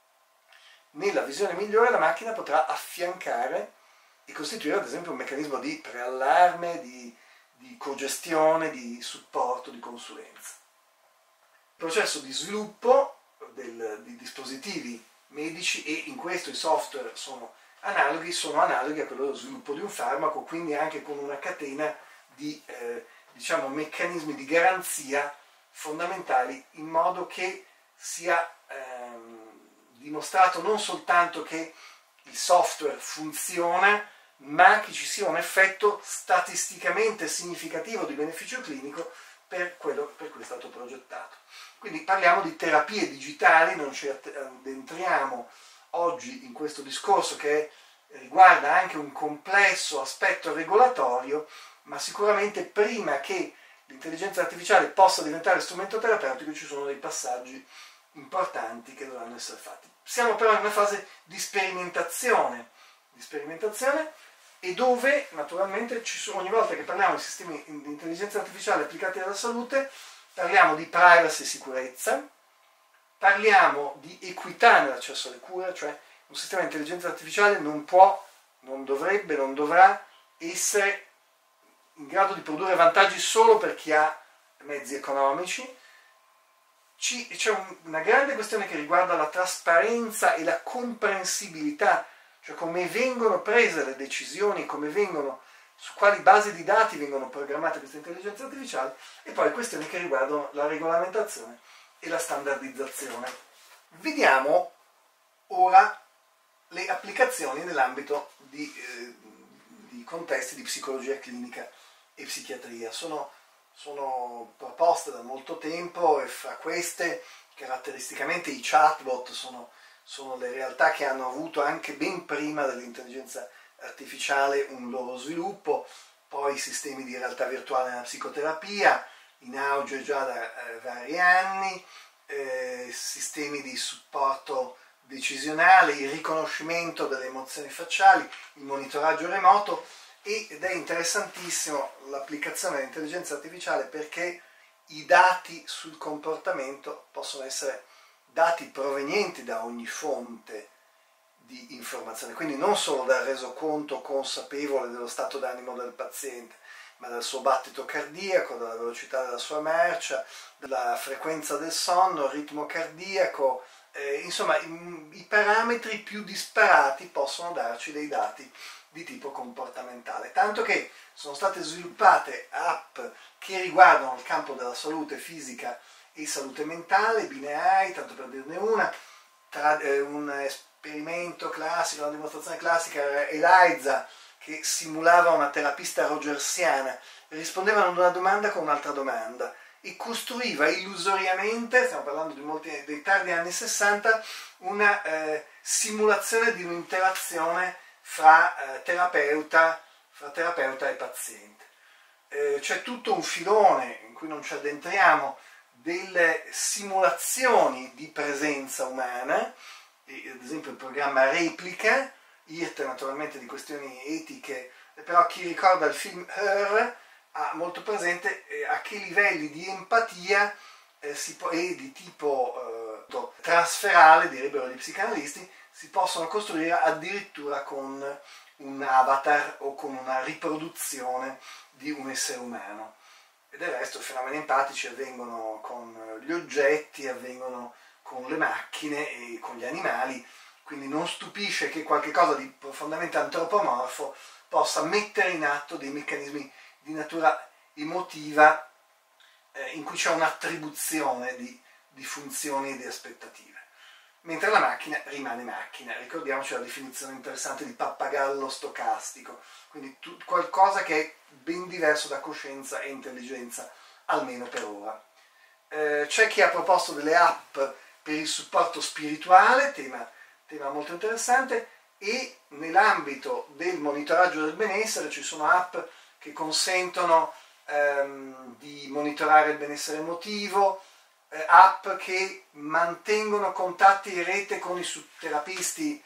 Nella visione migliore la macchina potrà affiancare e costituire ad esempio un meccanismo di preallarme, di, di cogestione, di supporto, di consulenza. Il processo di sviluppo del, di dispositivi medici, e in questo i software sono analoghi, sono analoghi a quello dello sviluppo di un farmaco, quindi anche con una catena di eh, diciamo, meccanismi di garanzia fondamentali, in modo che sia ehm, dimostrato non soltanto che il software funziona, ma che ci sia un effetto statisticamente significativo di beneficio clinico per quello per cui è stato progettato. Quindi parliamo di terapie digitali, non ci addentriamo oggi in questo discorso che riguarda anche un complesso aspetto regolatorio, ma sicuramente prima che l'intelligenza artificiale possa diventare strumento terapeutico ci sono dei passaggi importanti che dovranno essere fatti. Siamo però in una fase di sperimentazione, di sperimentazione e dove naturalmente ci sono, ogni volta che parliamo di sistemi di intelligenza artificiale applicati alla salute, parliamo di privacy e sicurezza, parliamo di equità nell'accesso alle cure, cioè un sistema di intelligenza artificiale non può, non dovrebbe, non dovrà essere in grado di produrre vantaggi solo per chi ha mezzi economici. C'è un, una grande questione che riguarda la trasparenza e la comprensibilità, cioè come vengono prese le decisioni, come vengono, su quali basi di dati vengono programmate queste intelligenze artificiali, e poi questioni che riguardano la regolamentazione e la standardizzazione. Vediamo ora le applicazioni nell'ambito di, eh, di contesti di psicologia clinica e psichiatria. Sono, sono proposte da molto tempo, e fra queste caratteristicamente i chatbot sono, sono le realtà che hanno avuto anche ben prima dell'intelligenza artificiale un loro sviluppo, poi sistemi di realtà virtuale nella psicoterapia, in auge già da eh, vari anni, eh, sistemi di supporto decisionale, il riconoscimento delle emozioni facciali, il monitoraggio remoto, ed è interessantissimo l'applicazione dell'intelligenza artificiale perché i dati sul comportamento possono essere dati provenienti da ogni fonte di informazione, quindi non solo dal resoconto consapevole dello stato d'animo del paziente, ma dal suo battito cardiaco, dalla velocità della sua marcia, dalla frequenza del sonno, il ritmo cardiaco, eh, insomma i, i parametri più disparati possono darci dei dati di tipo comportamentale, tanto che sono state sviluppate app che riguardano il campo della salute fisica e salute mentale, Bineai, tanto per dirne una, tra, eh, un esperimento classico, una dimostrazione classica era Eliza, che simulava una terapista rogersiana, rispondevano ad una domanda con un'altra domanda e costruiva illusoriamente, stiamo parlando di molti, dei tardi anni sessanta, una eh, simulazione di un'interazione fra, eh, terapeuta, fra terapeuta e paziente. Eh, c'è tutto un filone, in cui non ci addentriamo, delle simulazioni di presenza umana, e, ad esempio il programma Replica, irte naturalmente di questioni etiche, però chi ricorda il film Her ha molto presente eh, a che livelli di empatia eh, si può, e di tipo eh, trasferale, direbbero gli psicanalisti, si possono costruire addirittura con un avatar o con una riproduzione di un essere umano. E del resto i fenomeni empatici avvengono con gli oggetti, avvengono con le macchine e con gli animali, quindi non stupisce che qualche cosa di profondamente antropomorfo possa mettere in atto dei meccanismi di natura emotiva eh, in cui c'è un'attribuzione di, di funzioni e di aspettative. Mentre la macchina rimane macchina. Ricordiamoci la definizione interessante di pappagallo stocastico, quindi tu, qualcosa che è ben diverso da coscienza e intelligenza, almeno per ora. Eh, c'è chi ha proposto delle app per il supporto spirituale, tema tema molto interessante, e nell'ambito del monitoraggio del benessere ci sono app che consentono ehm, di monitorare il benessere emotivo, eh, app che mantengono contatti in rete con i terapisti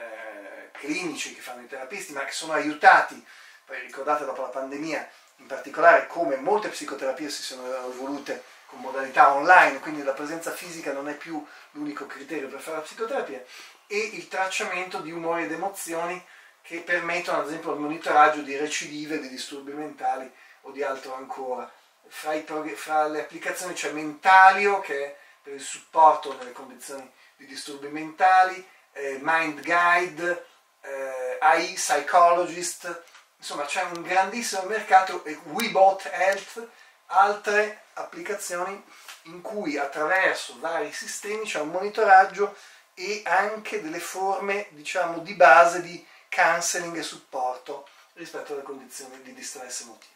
eh, clinici che fanno i terapisti, ma che sono aiutati, poi ricordate dopo la pandemia in particolare come molte psicoterapie si sono evolute con modalità online, quindi la presenza fisica non è più l'unico criterio per fare la psicoterapia, e il tracciamento di umori ed emozioni che permettono ad esempio il monitoraggio di recidive, di disturbi mentali o di altro ancora. Fra, i, fra le applicazioni c'è Mentalio, che è per il supporto nelle condizioni di disturbi mentali, eh, Mind Guide, eh, A I Psychologist, insomma c'è un grandissimo mercato, e WeBot Health, altre applicazioni in cui attraverso vari sistemi c'è un monitoraggio e anche delle forme, diciamo, di base di counseling e supporto rispetto alle condizioni di distress emotivo.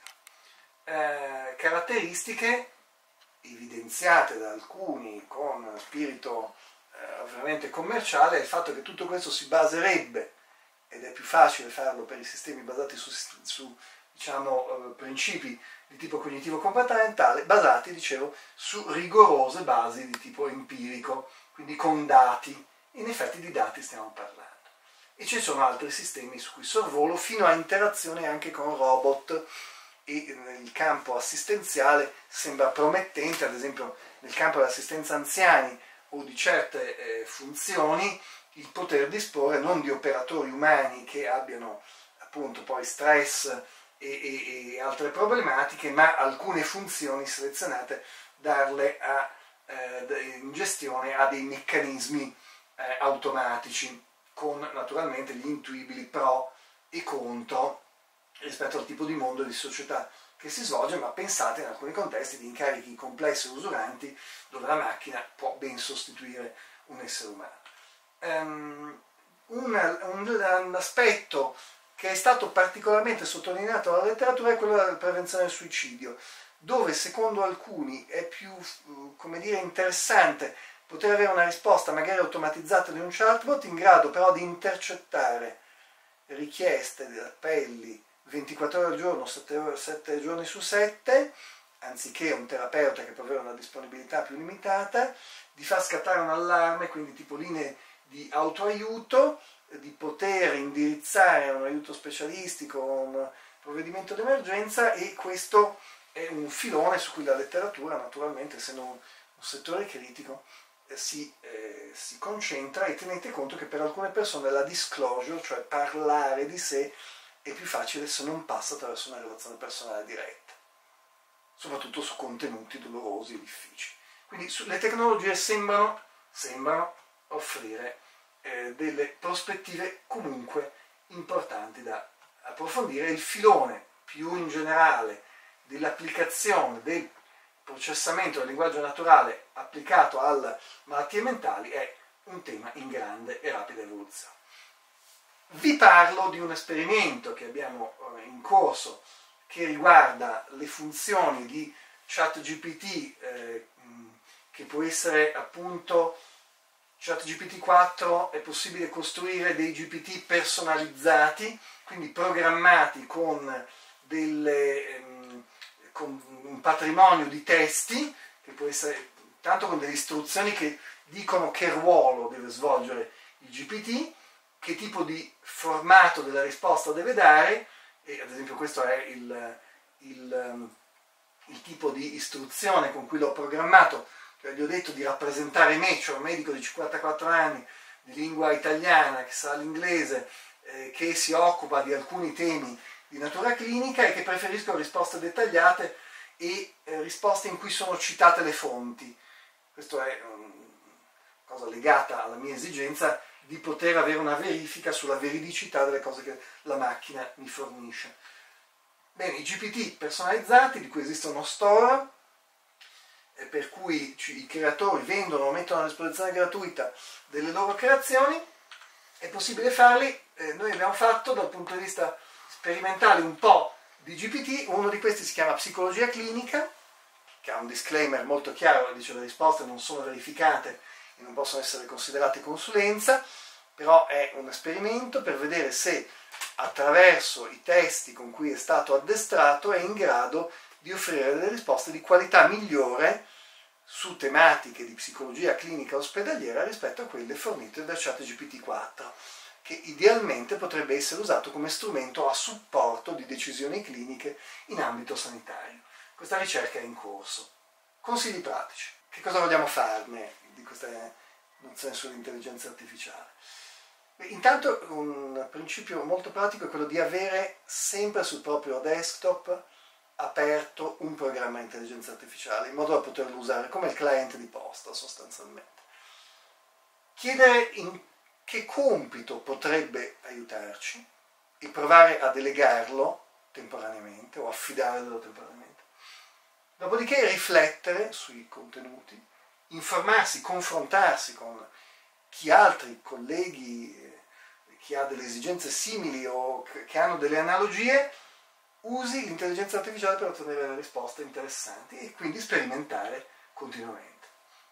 Eh, caratteristiche evidenziate da alcuni con spirito eh, ovviamente commerciale è il fatto che tutto questo si baserebbe, ed è più facile farlo per i sistemi basati su, su diciamo, eh, principi di tipo cognitivo-comportamentale, basati, dicevo, su rigorose basi di tipo empirico, quindi con dati. In effetti di dati stiamo parlando. E ci sono altri sistemi su cui sorvolo, fino a interazioni anche con robot, e nel campo assistenziale sembra promettente, ad esempio nel campo dell'assistenza anziani o di certe eh, funzioni, il poter disporre non di operatori umani che abbiano appunto poi stress e, e, e altre problematiche, ma alcune funzioni selezionate darle a, eh, in gestione a dei meccanismi eh, automatici, con naturalmente gli intuibili pro e contro rispetto al tipo di mondo e di società che si svolge, ma pensate in alcuni contesti di incarichi complessi e usuranti dove la macchina può ben sostituire un essere umano. Um, un, un, un aspetto che è stato particolarmente sottolineato dalla letteratura è quello della prevenzione del suicidio, dove secondo alcuni è più, come dire, interessante poter avere una risposta magari automatizzata di un chatbot in grado però di intercettare richieste di appelli ventiquattro ore al giorno, sette giorni su sette, anziché un terapeuta che può avere una disponibilità più limitata, di far scattare un allarme, quindi tipo linee di autoaiuto, di poter indirizzare un aiuto specialistico, un provvedimento d'emergenza, e questo è un filone su cui la letteratura, naturalmente, essendo un, un settore critico, eh, si, eh, si concentra, e tenete conto che per alcune persone la disclosure, cioè parlare di sé, è più facile se non passa attraverso una relazione personale diretta, soprattutto su contenuti dolorosi e difficili. Quindi su, le tecnologie sembrano, sembrano offrire eh, delle prospettive comunque importanti da approfondire. Il filone più in generale dell'applicazione del processamento del linguaggio naturale applicato alle malattie mentali è un tema in grande e rapida evoluzione. Vi parlo di un esperimento che abbiamo in corso che riguarda le funzioni di ChatGPT, eh, che può essere appunto ChatGPT quattro. È possibile costruire dei G P T personalizzati, quindi programmati con, delle, ehm, con un patrimonio di testi, che può essere tanto con delle istruzioni che dicono che ruolo deve svolgere il G P T, che tipo di formato della risposta deve dare, e ad esempio questo è il, il, il tipo di istruzione con cui l'ho programmato. Cioè, gli ho detto di rappresentare me, cioè un medico di cinquantaquattro anni, di lingua italiana, che sa l'inglese, eh, che si occupa di alcuni temi di natura clinica e che preferisco risposte dettagliate e eh, risposte in cui sono citate le fonti. Questo è una cosa legata alla mia esigenza di poter avere una verifica sulla veridicità delle cose che la macchina mi fornisce. Bene, i G P T personalizzati, di cui esiste uno store, per cui i creatori vendono o mettono a disposizione gratuita delle loro creazioni, è possibile farli. Eh, noi abbiamo fatto dal punto di vista sperimentale un po' di G P T. Uno di questi si chiama Psicologia Clinica, che ha un disclaimer molto chiaro, dice che le risposte non sono verificate e non possono essere considerate consulenza, però è un esperimento per vedere se attraverso i testi con cui è stato addestrato è in grado di offrire delle risposte di qualità migliore su tematiche di psicologia clinica ospedaliera rispetto a quelle fornite da ChatGPT quattro, che idealmente potrebbe essere usato come strumento a supporto di decisioni cliniche in ambito sanitario. Questa ricerca è in corso. Consigli pratici. Che cosa vogliamo farne di queste nozioni sull'intelligenza artificiale? Beh, intanto un principio molto pratico è quello di avere sempre sul proprio desktop aperto un programma di intelligenza artificiale, in modo da poterlo usare come il client di posta sostanzialmente. Chiedere in che compito potrebbe aiutarci e provare a delegarlo temporaneamente o affidarlo temporaneamente. Dopodiché riflettere sui contenuti, informarsi, confrontarsi con chi altri colleghi, chi ha delle esigenze simili o che hanno delle analogie, usi l'intelligenza artificiale per ottenere delle risposte interessanti e quindi sperimentare continuamente.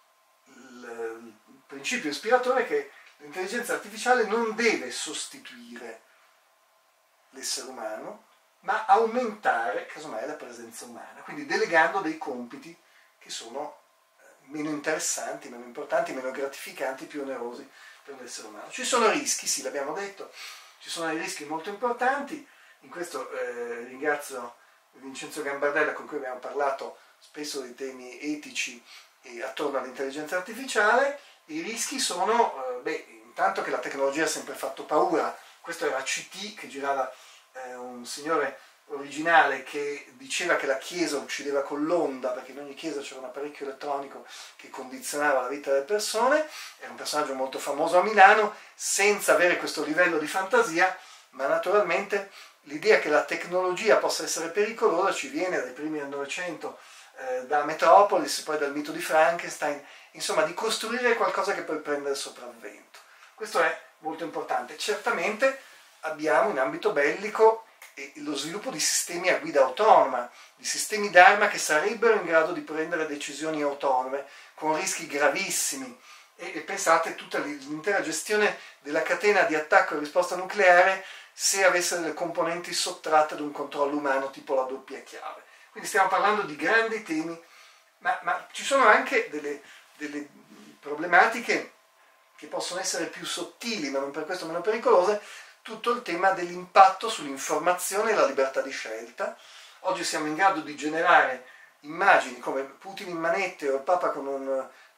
Il principio ispiratore è che l'intelligenza artificiale non deve sostituire l'essere umano, ma aumentare, casomai, la presenza umana, quindi delegando dei compiti che sono meno interessanti, meno importanti, meno gratificanti, più onerosi per l'essere umano. Ci sono rischi, sì, l'abbiamo detto, ci sono dei rischi molto importanti. In questo eh, ringrazio Vincenzo Gambardella, con cui abbiamo parlato spesso dei temi etici e attorno all'intelligenza artificiale. I rischi sono, eh, beh, intanto che la tecnologia ha sempre fatto paura. Questo era C T, che girava eh, un signore originale che diceva che la Chiesa uccideva con l'onda, perché in ogni chiesa c'era un apparecchio elettronico che condizionava la vita delle persone. Era un personaggio molto famoso a Milano, senza avere questo livello di fantasia, ma naturalmente l'idea che la tecnologia possa essere pericolosa ci viene dai primi del Novecento, eh, da Metropolis, poi dal mito di Frankenstein, insomma di costruire qualcosa che poi prenda il sopravvento. Questo è molto importante. Certamente abbiamo in ambito bellico lo sviluppo di sistemi a guida autonoma, di sistemi d'arma che sarebbero in grado di prendere decisioni autonome, con rischi gravissimi. E, e pensate tutta l'intera gestione della catena di attacco e risposta nucleare se avesse delle componenti sottratte ad un controllo umano, tipo la doppia chiave. Quindi stiamo parlando di grandi temi, ma, ma ci sono anche delle, delle problematiche che possono essere più sottili, ma non per questo meno pericolose. Tutto il tema dell'impatto sull'informazione e la libertà di scelta. Oggi siamo in grado di generare immagini come Putin in manette o il Papa con un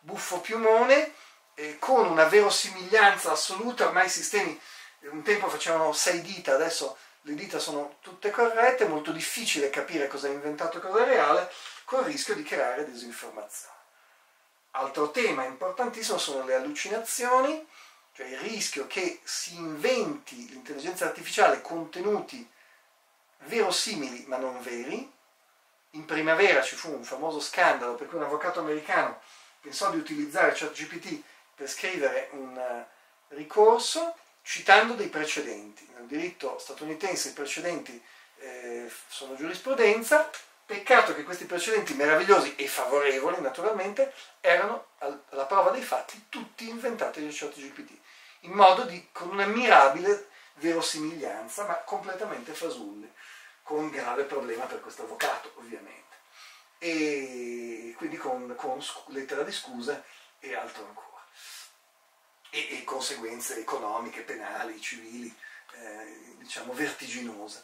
buffo piumone, eh, con una verosimiglianza assoluta. Ormai i sistemi, un tempo facevano sei dita, adesso le dita sono tutte corrette, è molto difficile capire cosa è inventato e cosa è reale, con il rischio di creare disinformazione. Altro tema importantissimo sono le allucinazioni, cioè il rischio che si inventi l'intelligenza artificiale contenuti verosimili ma non veri. In primavera ci fu un famoso scandalo per cui un avvocato americano pensò di utilizzare ChatGPT per scrivere un ricorso citando dei precedenti. Nel diritto statunitense i precedenti eh, sono giurisprudenza, peccato che questi precedenti meravigliosi e favorevoli naturalmente erano alla prova dei fatti tutti inventati da ChatGPT, in modo di, con una mirabile verosimiglianza, ma completamente fasulli, con un grave problema per questo avvocato ovviamente, e quindi con, con lettera di scuse e altro ancora. E, e conseguenze economiche, penali, civili, eh, diciamo vertiginose.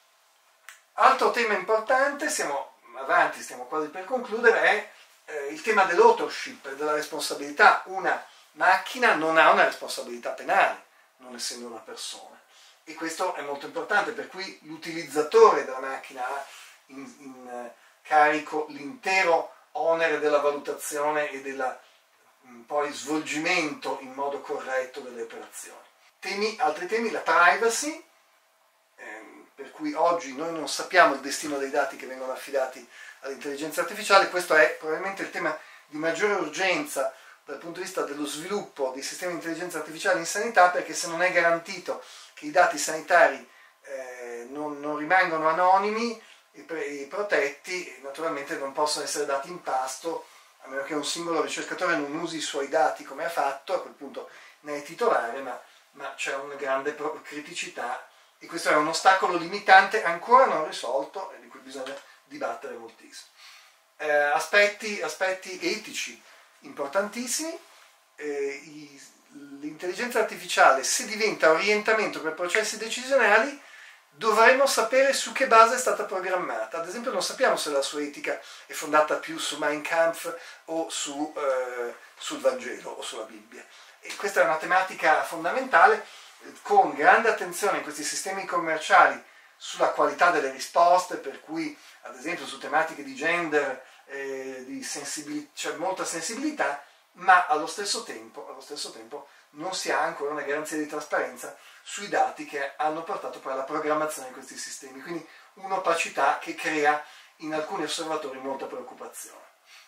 Altro tema importante, siamo avanti, stiamo quasi per concludere, è eh, il tema dell'authorship, della responsabilità. Una macchina non ha una responsabilità penale, non essendo una persona. E questo è molto importante, per cui l'utilizzatore della macchina ha in, in carico l'intero onere della valutazione e della poi svolgimento in modo corretto delle operazioni. Temi, altri temi, la privacy, ehm, per cui oggi noi non sappiamo il destino dei dati che vengono affidati all'intelligenza artificiale. Questo è probabilmente il tema di maggiore urgenza dal punto di vista dello sviluppo dei sistemi di intelligenza artificiale in sanità, perché se non è garantito che i dati sanitari eh, non, non rimangono anonimi e, e protetti, naturalmente non possono essere dati in pasto, a meno che un singolo ricercatore non usi i suoi dati come ha fatto, a quel punto ne è titolare, ma, ma c'è una grande criticità, e questo è un ostacolo limitante ancora non risolto e di cui bisogna dibattere moltissimo. Eh, aspetti, aspetti etici importantissimi. Eh, l'intelligenza artificiale, se diventa orientamento per processi decisionali, dovremmo sapere su che base è stata programmata. Ad esempio non sappiamo se la sua etica è fondata più su Mein Kampf o su, eh, sul Vangelo o sulla Bibbia. E questa è una tematica fondamentale, con grande attenzione in questi sistemi commerciali sulla qualità delle risposte, per cui ad esempio su tematiche di gender, eh, di sensibilità, c'è molta sensibilità, ma allo stesso tempo, allo stesso tempo non si ha ancora una garanzia di trasparenza sui dati che hanno portato poi alla programmazione di questi sistemi, quindi un'opacità che crea in alcuni osservatori molta preoccupazione.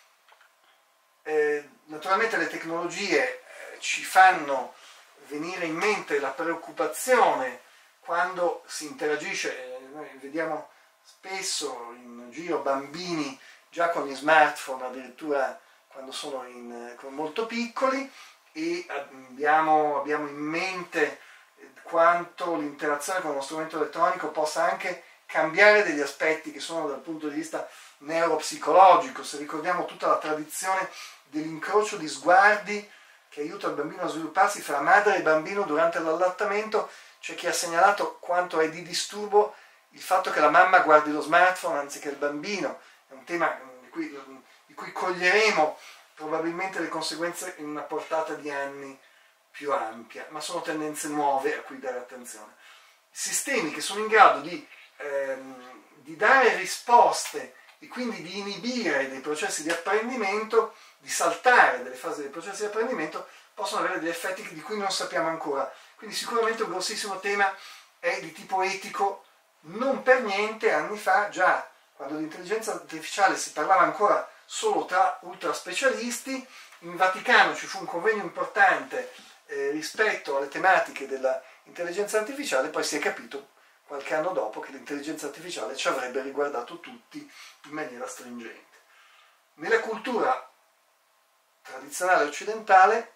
Eh, naturalmente le tecnologie eh, ci fanno venire in mente la preoccupazione quando si interagisce, eh, noi vediamo spesso in giro bambini già con gli smartphone, addirittura quando sono in, molto piccoli, e abbiamo, abbiamo in mente quanto l'interazione con uno strumento elettronico possa anche cambiare degli aspetti che sono dal punto di vista neuropsicologico. Se ricordiamo tutta la tradizione dell'incrocio di sguardi che aiuta il bambino a svilupparsi fra madre e bambino durante l'allattamento, c'è chi ha segnalato quanto è di disturbo il fatto che la mamma guardi lo smartphone anziché il bambino. È un tema di cui, di cui coglieremo probabilmente le conseguenze in una portata di anni più ampia, ma sono tendenze nuove a cui dare attenzione. Sistemi che sono in grado di, ehm, di dare risposte e quindi di inibire dei processi di apprendimento, di saltare delle fasi dei processi di apprendimento, possono avere degli effetti di cui non sappiamo ancora. Quindi sicuramente un grossissimo tema è di tipo etico. Non per niente anni fa, già quando l'intelligenza artificiale si parlava ancora solo tra ultraspecialisti, in Vaticano ci fu un convegno importante eh, rispetto alle tematiche dell'intelligenza artificiale, poi si è capito qualche anno dopo che l'intelligenza artificiale ci avrebbe riguardato tutti in maniera stringente. Nella cultura tradizionale occidentale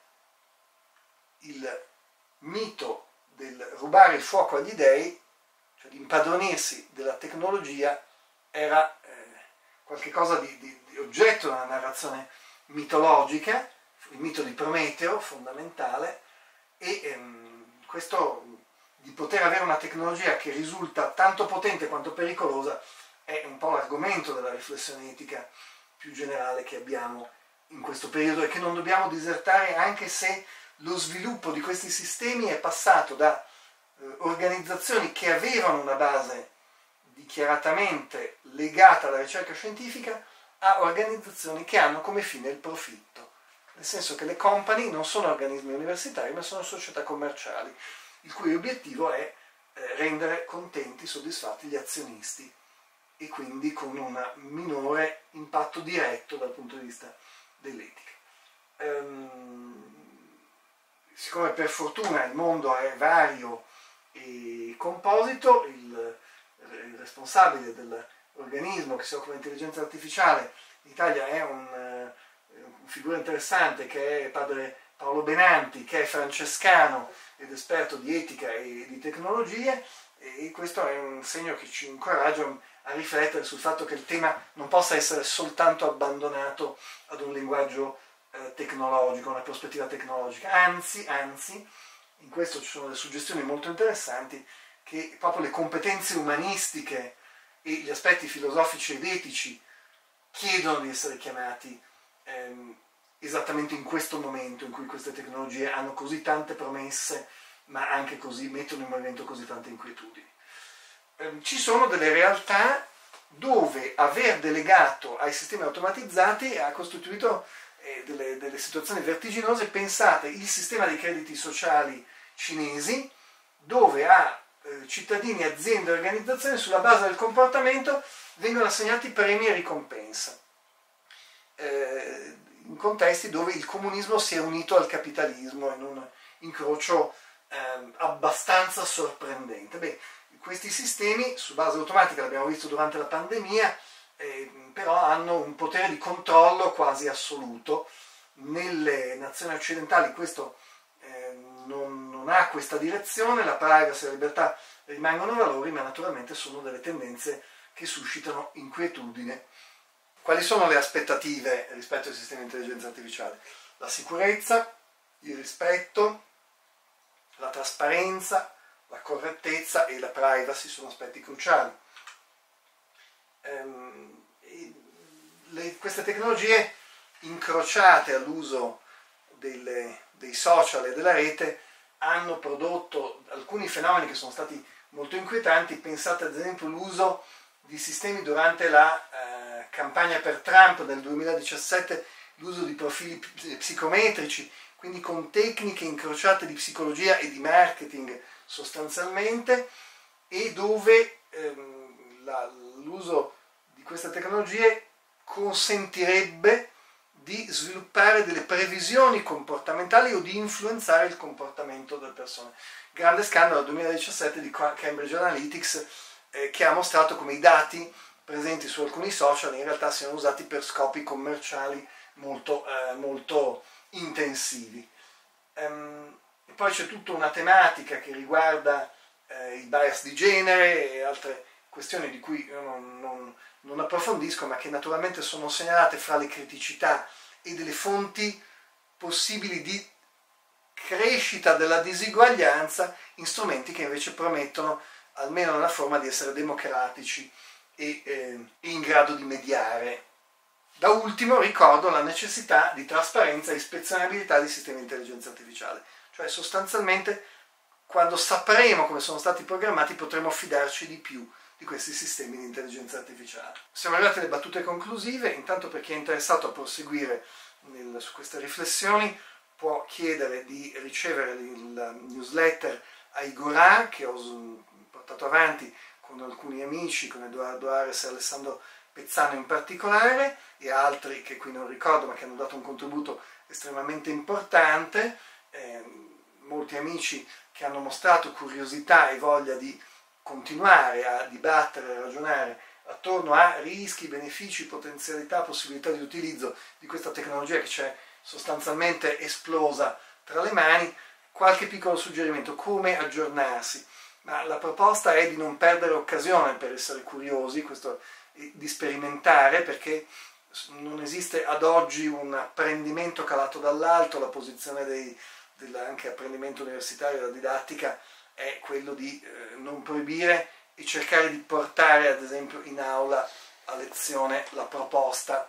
il mito del rubare il fuoco agli dei, cioè di impadronirsi della tecnologia, era eh, qualcosa di, di, di oggetto della narrazione mitologica, il mito di Prometeo fondamentale, e ehm, questo di poter avere una tecnologia che risulta tanto potente quanto pericolosa è un po' l'argomento della riflessione etica più generale che abbiamo in questo periodo e che non dobbiamo disertare, anche se lo sviluppo di questi sistemi è passato da eh, organizzazioni che avevano una base dichiaratamente legata alla ricerca scientifica a organizzazioni che hanno come fine il profitto, nel senso che le company non sono organismi universitari ma sono società commerciali, il cui obiettivo è eh, rendere contenti, soddisfatti gli azionisti e quindi con un minore impatto diretto dal punto di vista dell'etica. Ehm, siccome per fortuna il mondo è vario e composito, il, il responsabile dell'organismo che si occupa di intelligenza artificiale in Italia è un, uh, una figura interessante che è padre Paolo Benanti, che è francescano ed esperto di etica e di tecnologie, e questo è un segno che ci incoraggia a riflettere sul fatto che il tema non possa essere soltanto abbandonato ad un linguaggio eh, tecnologico, una prospettiva tecnologica, anzi, anzi, in questo ci sono delle suggestioni molto interessanti, che proprio le competenze umanistiche e gli aspetti filosofici ed etici chiedono di essere chiamati ehm, esattamente in questo momento in cui queste tecnologie hanno così tante promesse, ma anche così mettono in movimento così tante inquietudini. Ehm, ci sono delle realtà dove aver delegato ai sistemi automatizzati ha costituito eh, delle, delle situazioni vertiginose. Pensate il sistema dei crediti sociali cinesi, dove a eh, cittadini, aziende e organizzazioni sulla base del comportamento vengono assegnati premi e ricompensa, eh, in contesti dove il comunismo si è unito al capitalismo in un incrocio eh, abbastanza sorprendente. Beh, questi sistemi su base automatica, l'abbiamo visto durante la pandemia, eh, però hanno un potere di controllo quasi assoluto. Nelle nazioni occidentali questo eh, non, non ha questa direzione, la privacy e la libertà rimangono valori, ma naturalmente sono delle tendenze che suscitano inquietudine. Quali sono le aspettative rispetto ai sistemi di intelligenza artificiale? La sicurezza, il rispetto, la trasparenza, la correttezza e la privacy sono aspetti cruciali. Ehm, le, queste tecnologie incrociate all'uso delle, dei social e della rete hanno prodotto alcuni fenomeni che sono stati molto inquietanti. Pensate ad esempio all'uso di sistemi durante la eh, campagna per Trump nel duemiladiciassette, l'uso di profili psicometrici, quindi con tecniche incrociate di psicologia e di marketing sostanzialmente, e dove ehm, la, l'uso di queste tecnologie consentirebbe di sviluppare delle previsioni comportamentali o di influenzare il comportamento delle persone. Grande scandalo del duemiladiciassette di Cambridge Analytics, eh, che ha mostrato come i dati presenti su alcuni social in realtà siano usati per scopi commerciali molto, eh, molto intensivi. Ehm, e poi c'è tutta una tematica che riguarda eh, il bias di genere e altre questioni di cui io non, non, non approfondisco, ma che naturalmente sono segnalate fra le criticità e delle fonti possibili di crescita della disuguaglianza in strumenti che invece promettono, almeno nella forma, di essere democratici e, eh, e in grado di mediare. Da ultimo ricordo la necessità di trasparenza e ispezionabilità dei sistemi di intelligenza artificiale, cioè sostanzialmente quando sapremo come sono stati programmati potremo fidarci di più di questi sistemi di intelligenza artificiale. Siamo arrivati alle battute conclusive. Intanto, per chi è interessato a proseguire nel, su queste riflessioni, può chiedere di ricevere il newsletter Aigorà, che ho portato avanti con alcuni amici, con Edoardo Ares e Alessandro Pezzano in particolare, e altri che qui non ricordo ma che hanno dato un contributo estremamente importante, eh, molti amici che hanno mostrato curiosità e voglia di continuare a dibattere e ragionare attorno a rischi, benefici, potenzialità, possibilità di utilizzo di questa tecnologia che c'è sostanzialmente esplosa tra le mani. Qualche piccolo suggerimento: come aggiornarsi? Ma la proposta è di non perdere occasione per essere curiosi, questo, di sperimentare, perché non esiste ad oggi un apprendimento calato dall'alto. La posizione dei, dell'anche apprendimento universitario, della didattica, è quello di eh, non proibire e cercare di portare ad esempio in aula a lezione la proposta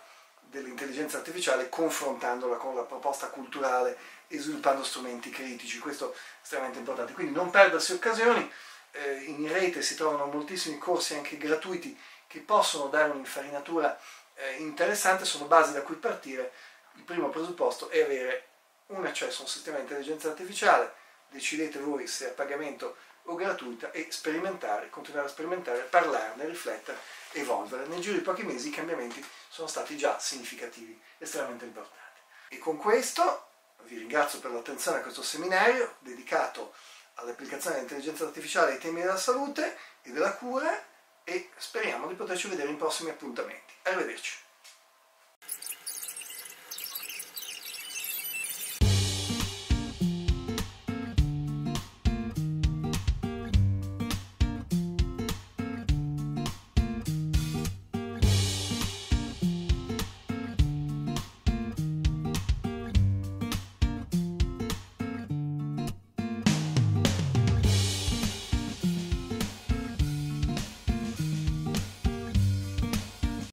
dell'intelligenza artificiale confrontandola con la proposta culturale e sviluppando strumenti critici. Questo è estremamente importante. Quindi non perdersi occasioni, eh, in rete si trovano moltissimi corsi anche gratuiti che possono dare un'infarinatura eh, interessante, sono basi da cui partire. Il primo presupposto è avere un accesso a un sistema di intelligenza artificiale, decidete voi se a pagamento o gratuita e sperimentare, continuare a sperimentare, parlarne, riflettere, evolvere. Nel giro di pochi mesi i cambiamenti sono stati già significativi, estremamente importanti. E con questo vi ringrazio per l'attenzione a questo seminario dedicato all'applicazione dell'intelligenza artificiale ai temi della salute e della cura e speriamo di poterci vedere in prossimi appuntamenti. Arrivederci.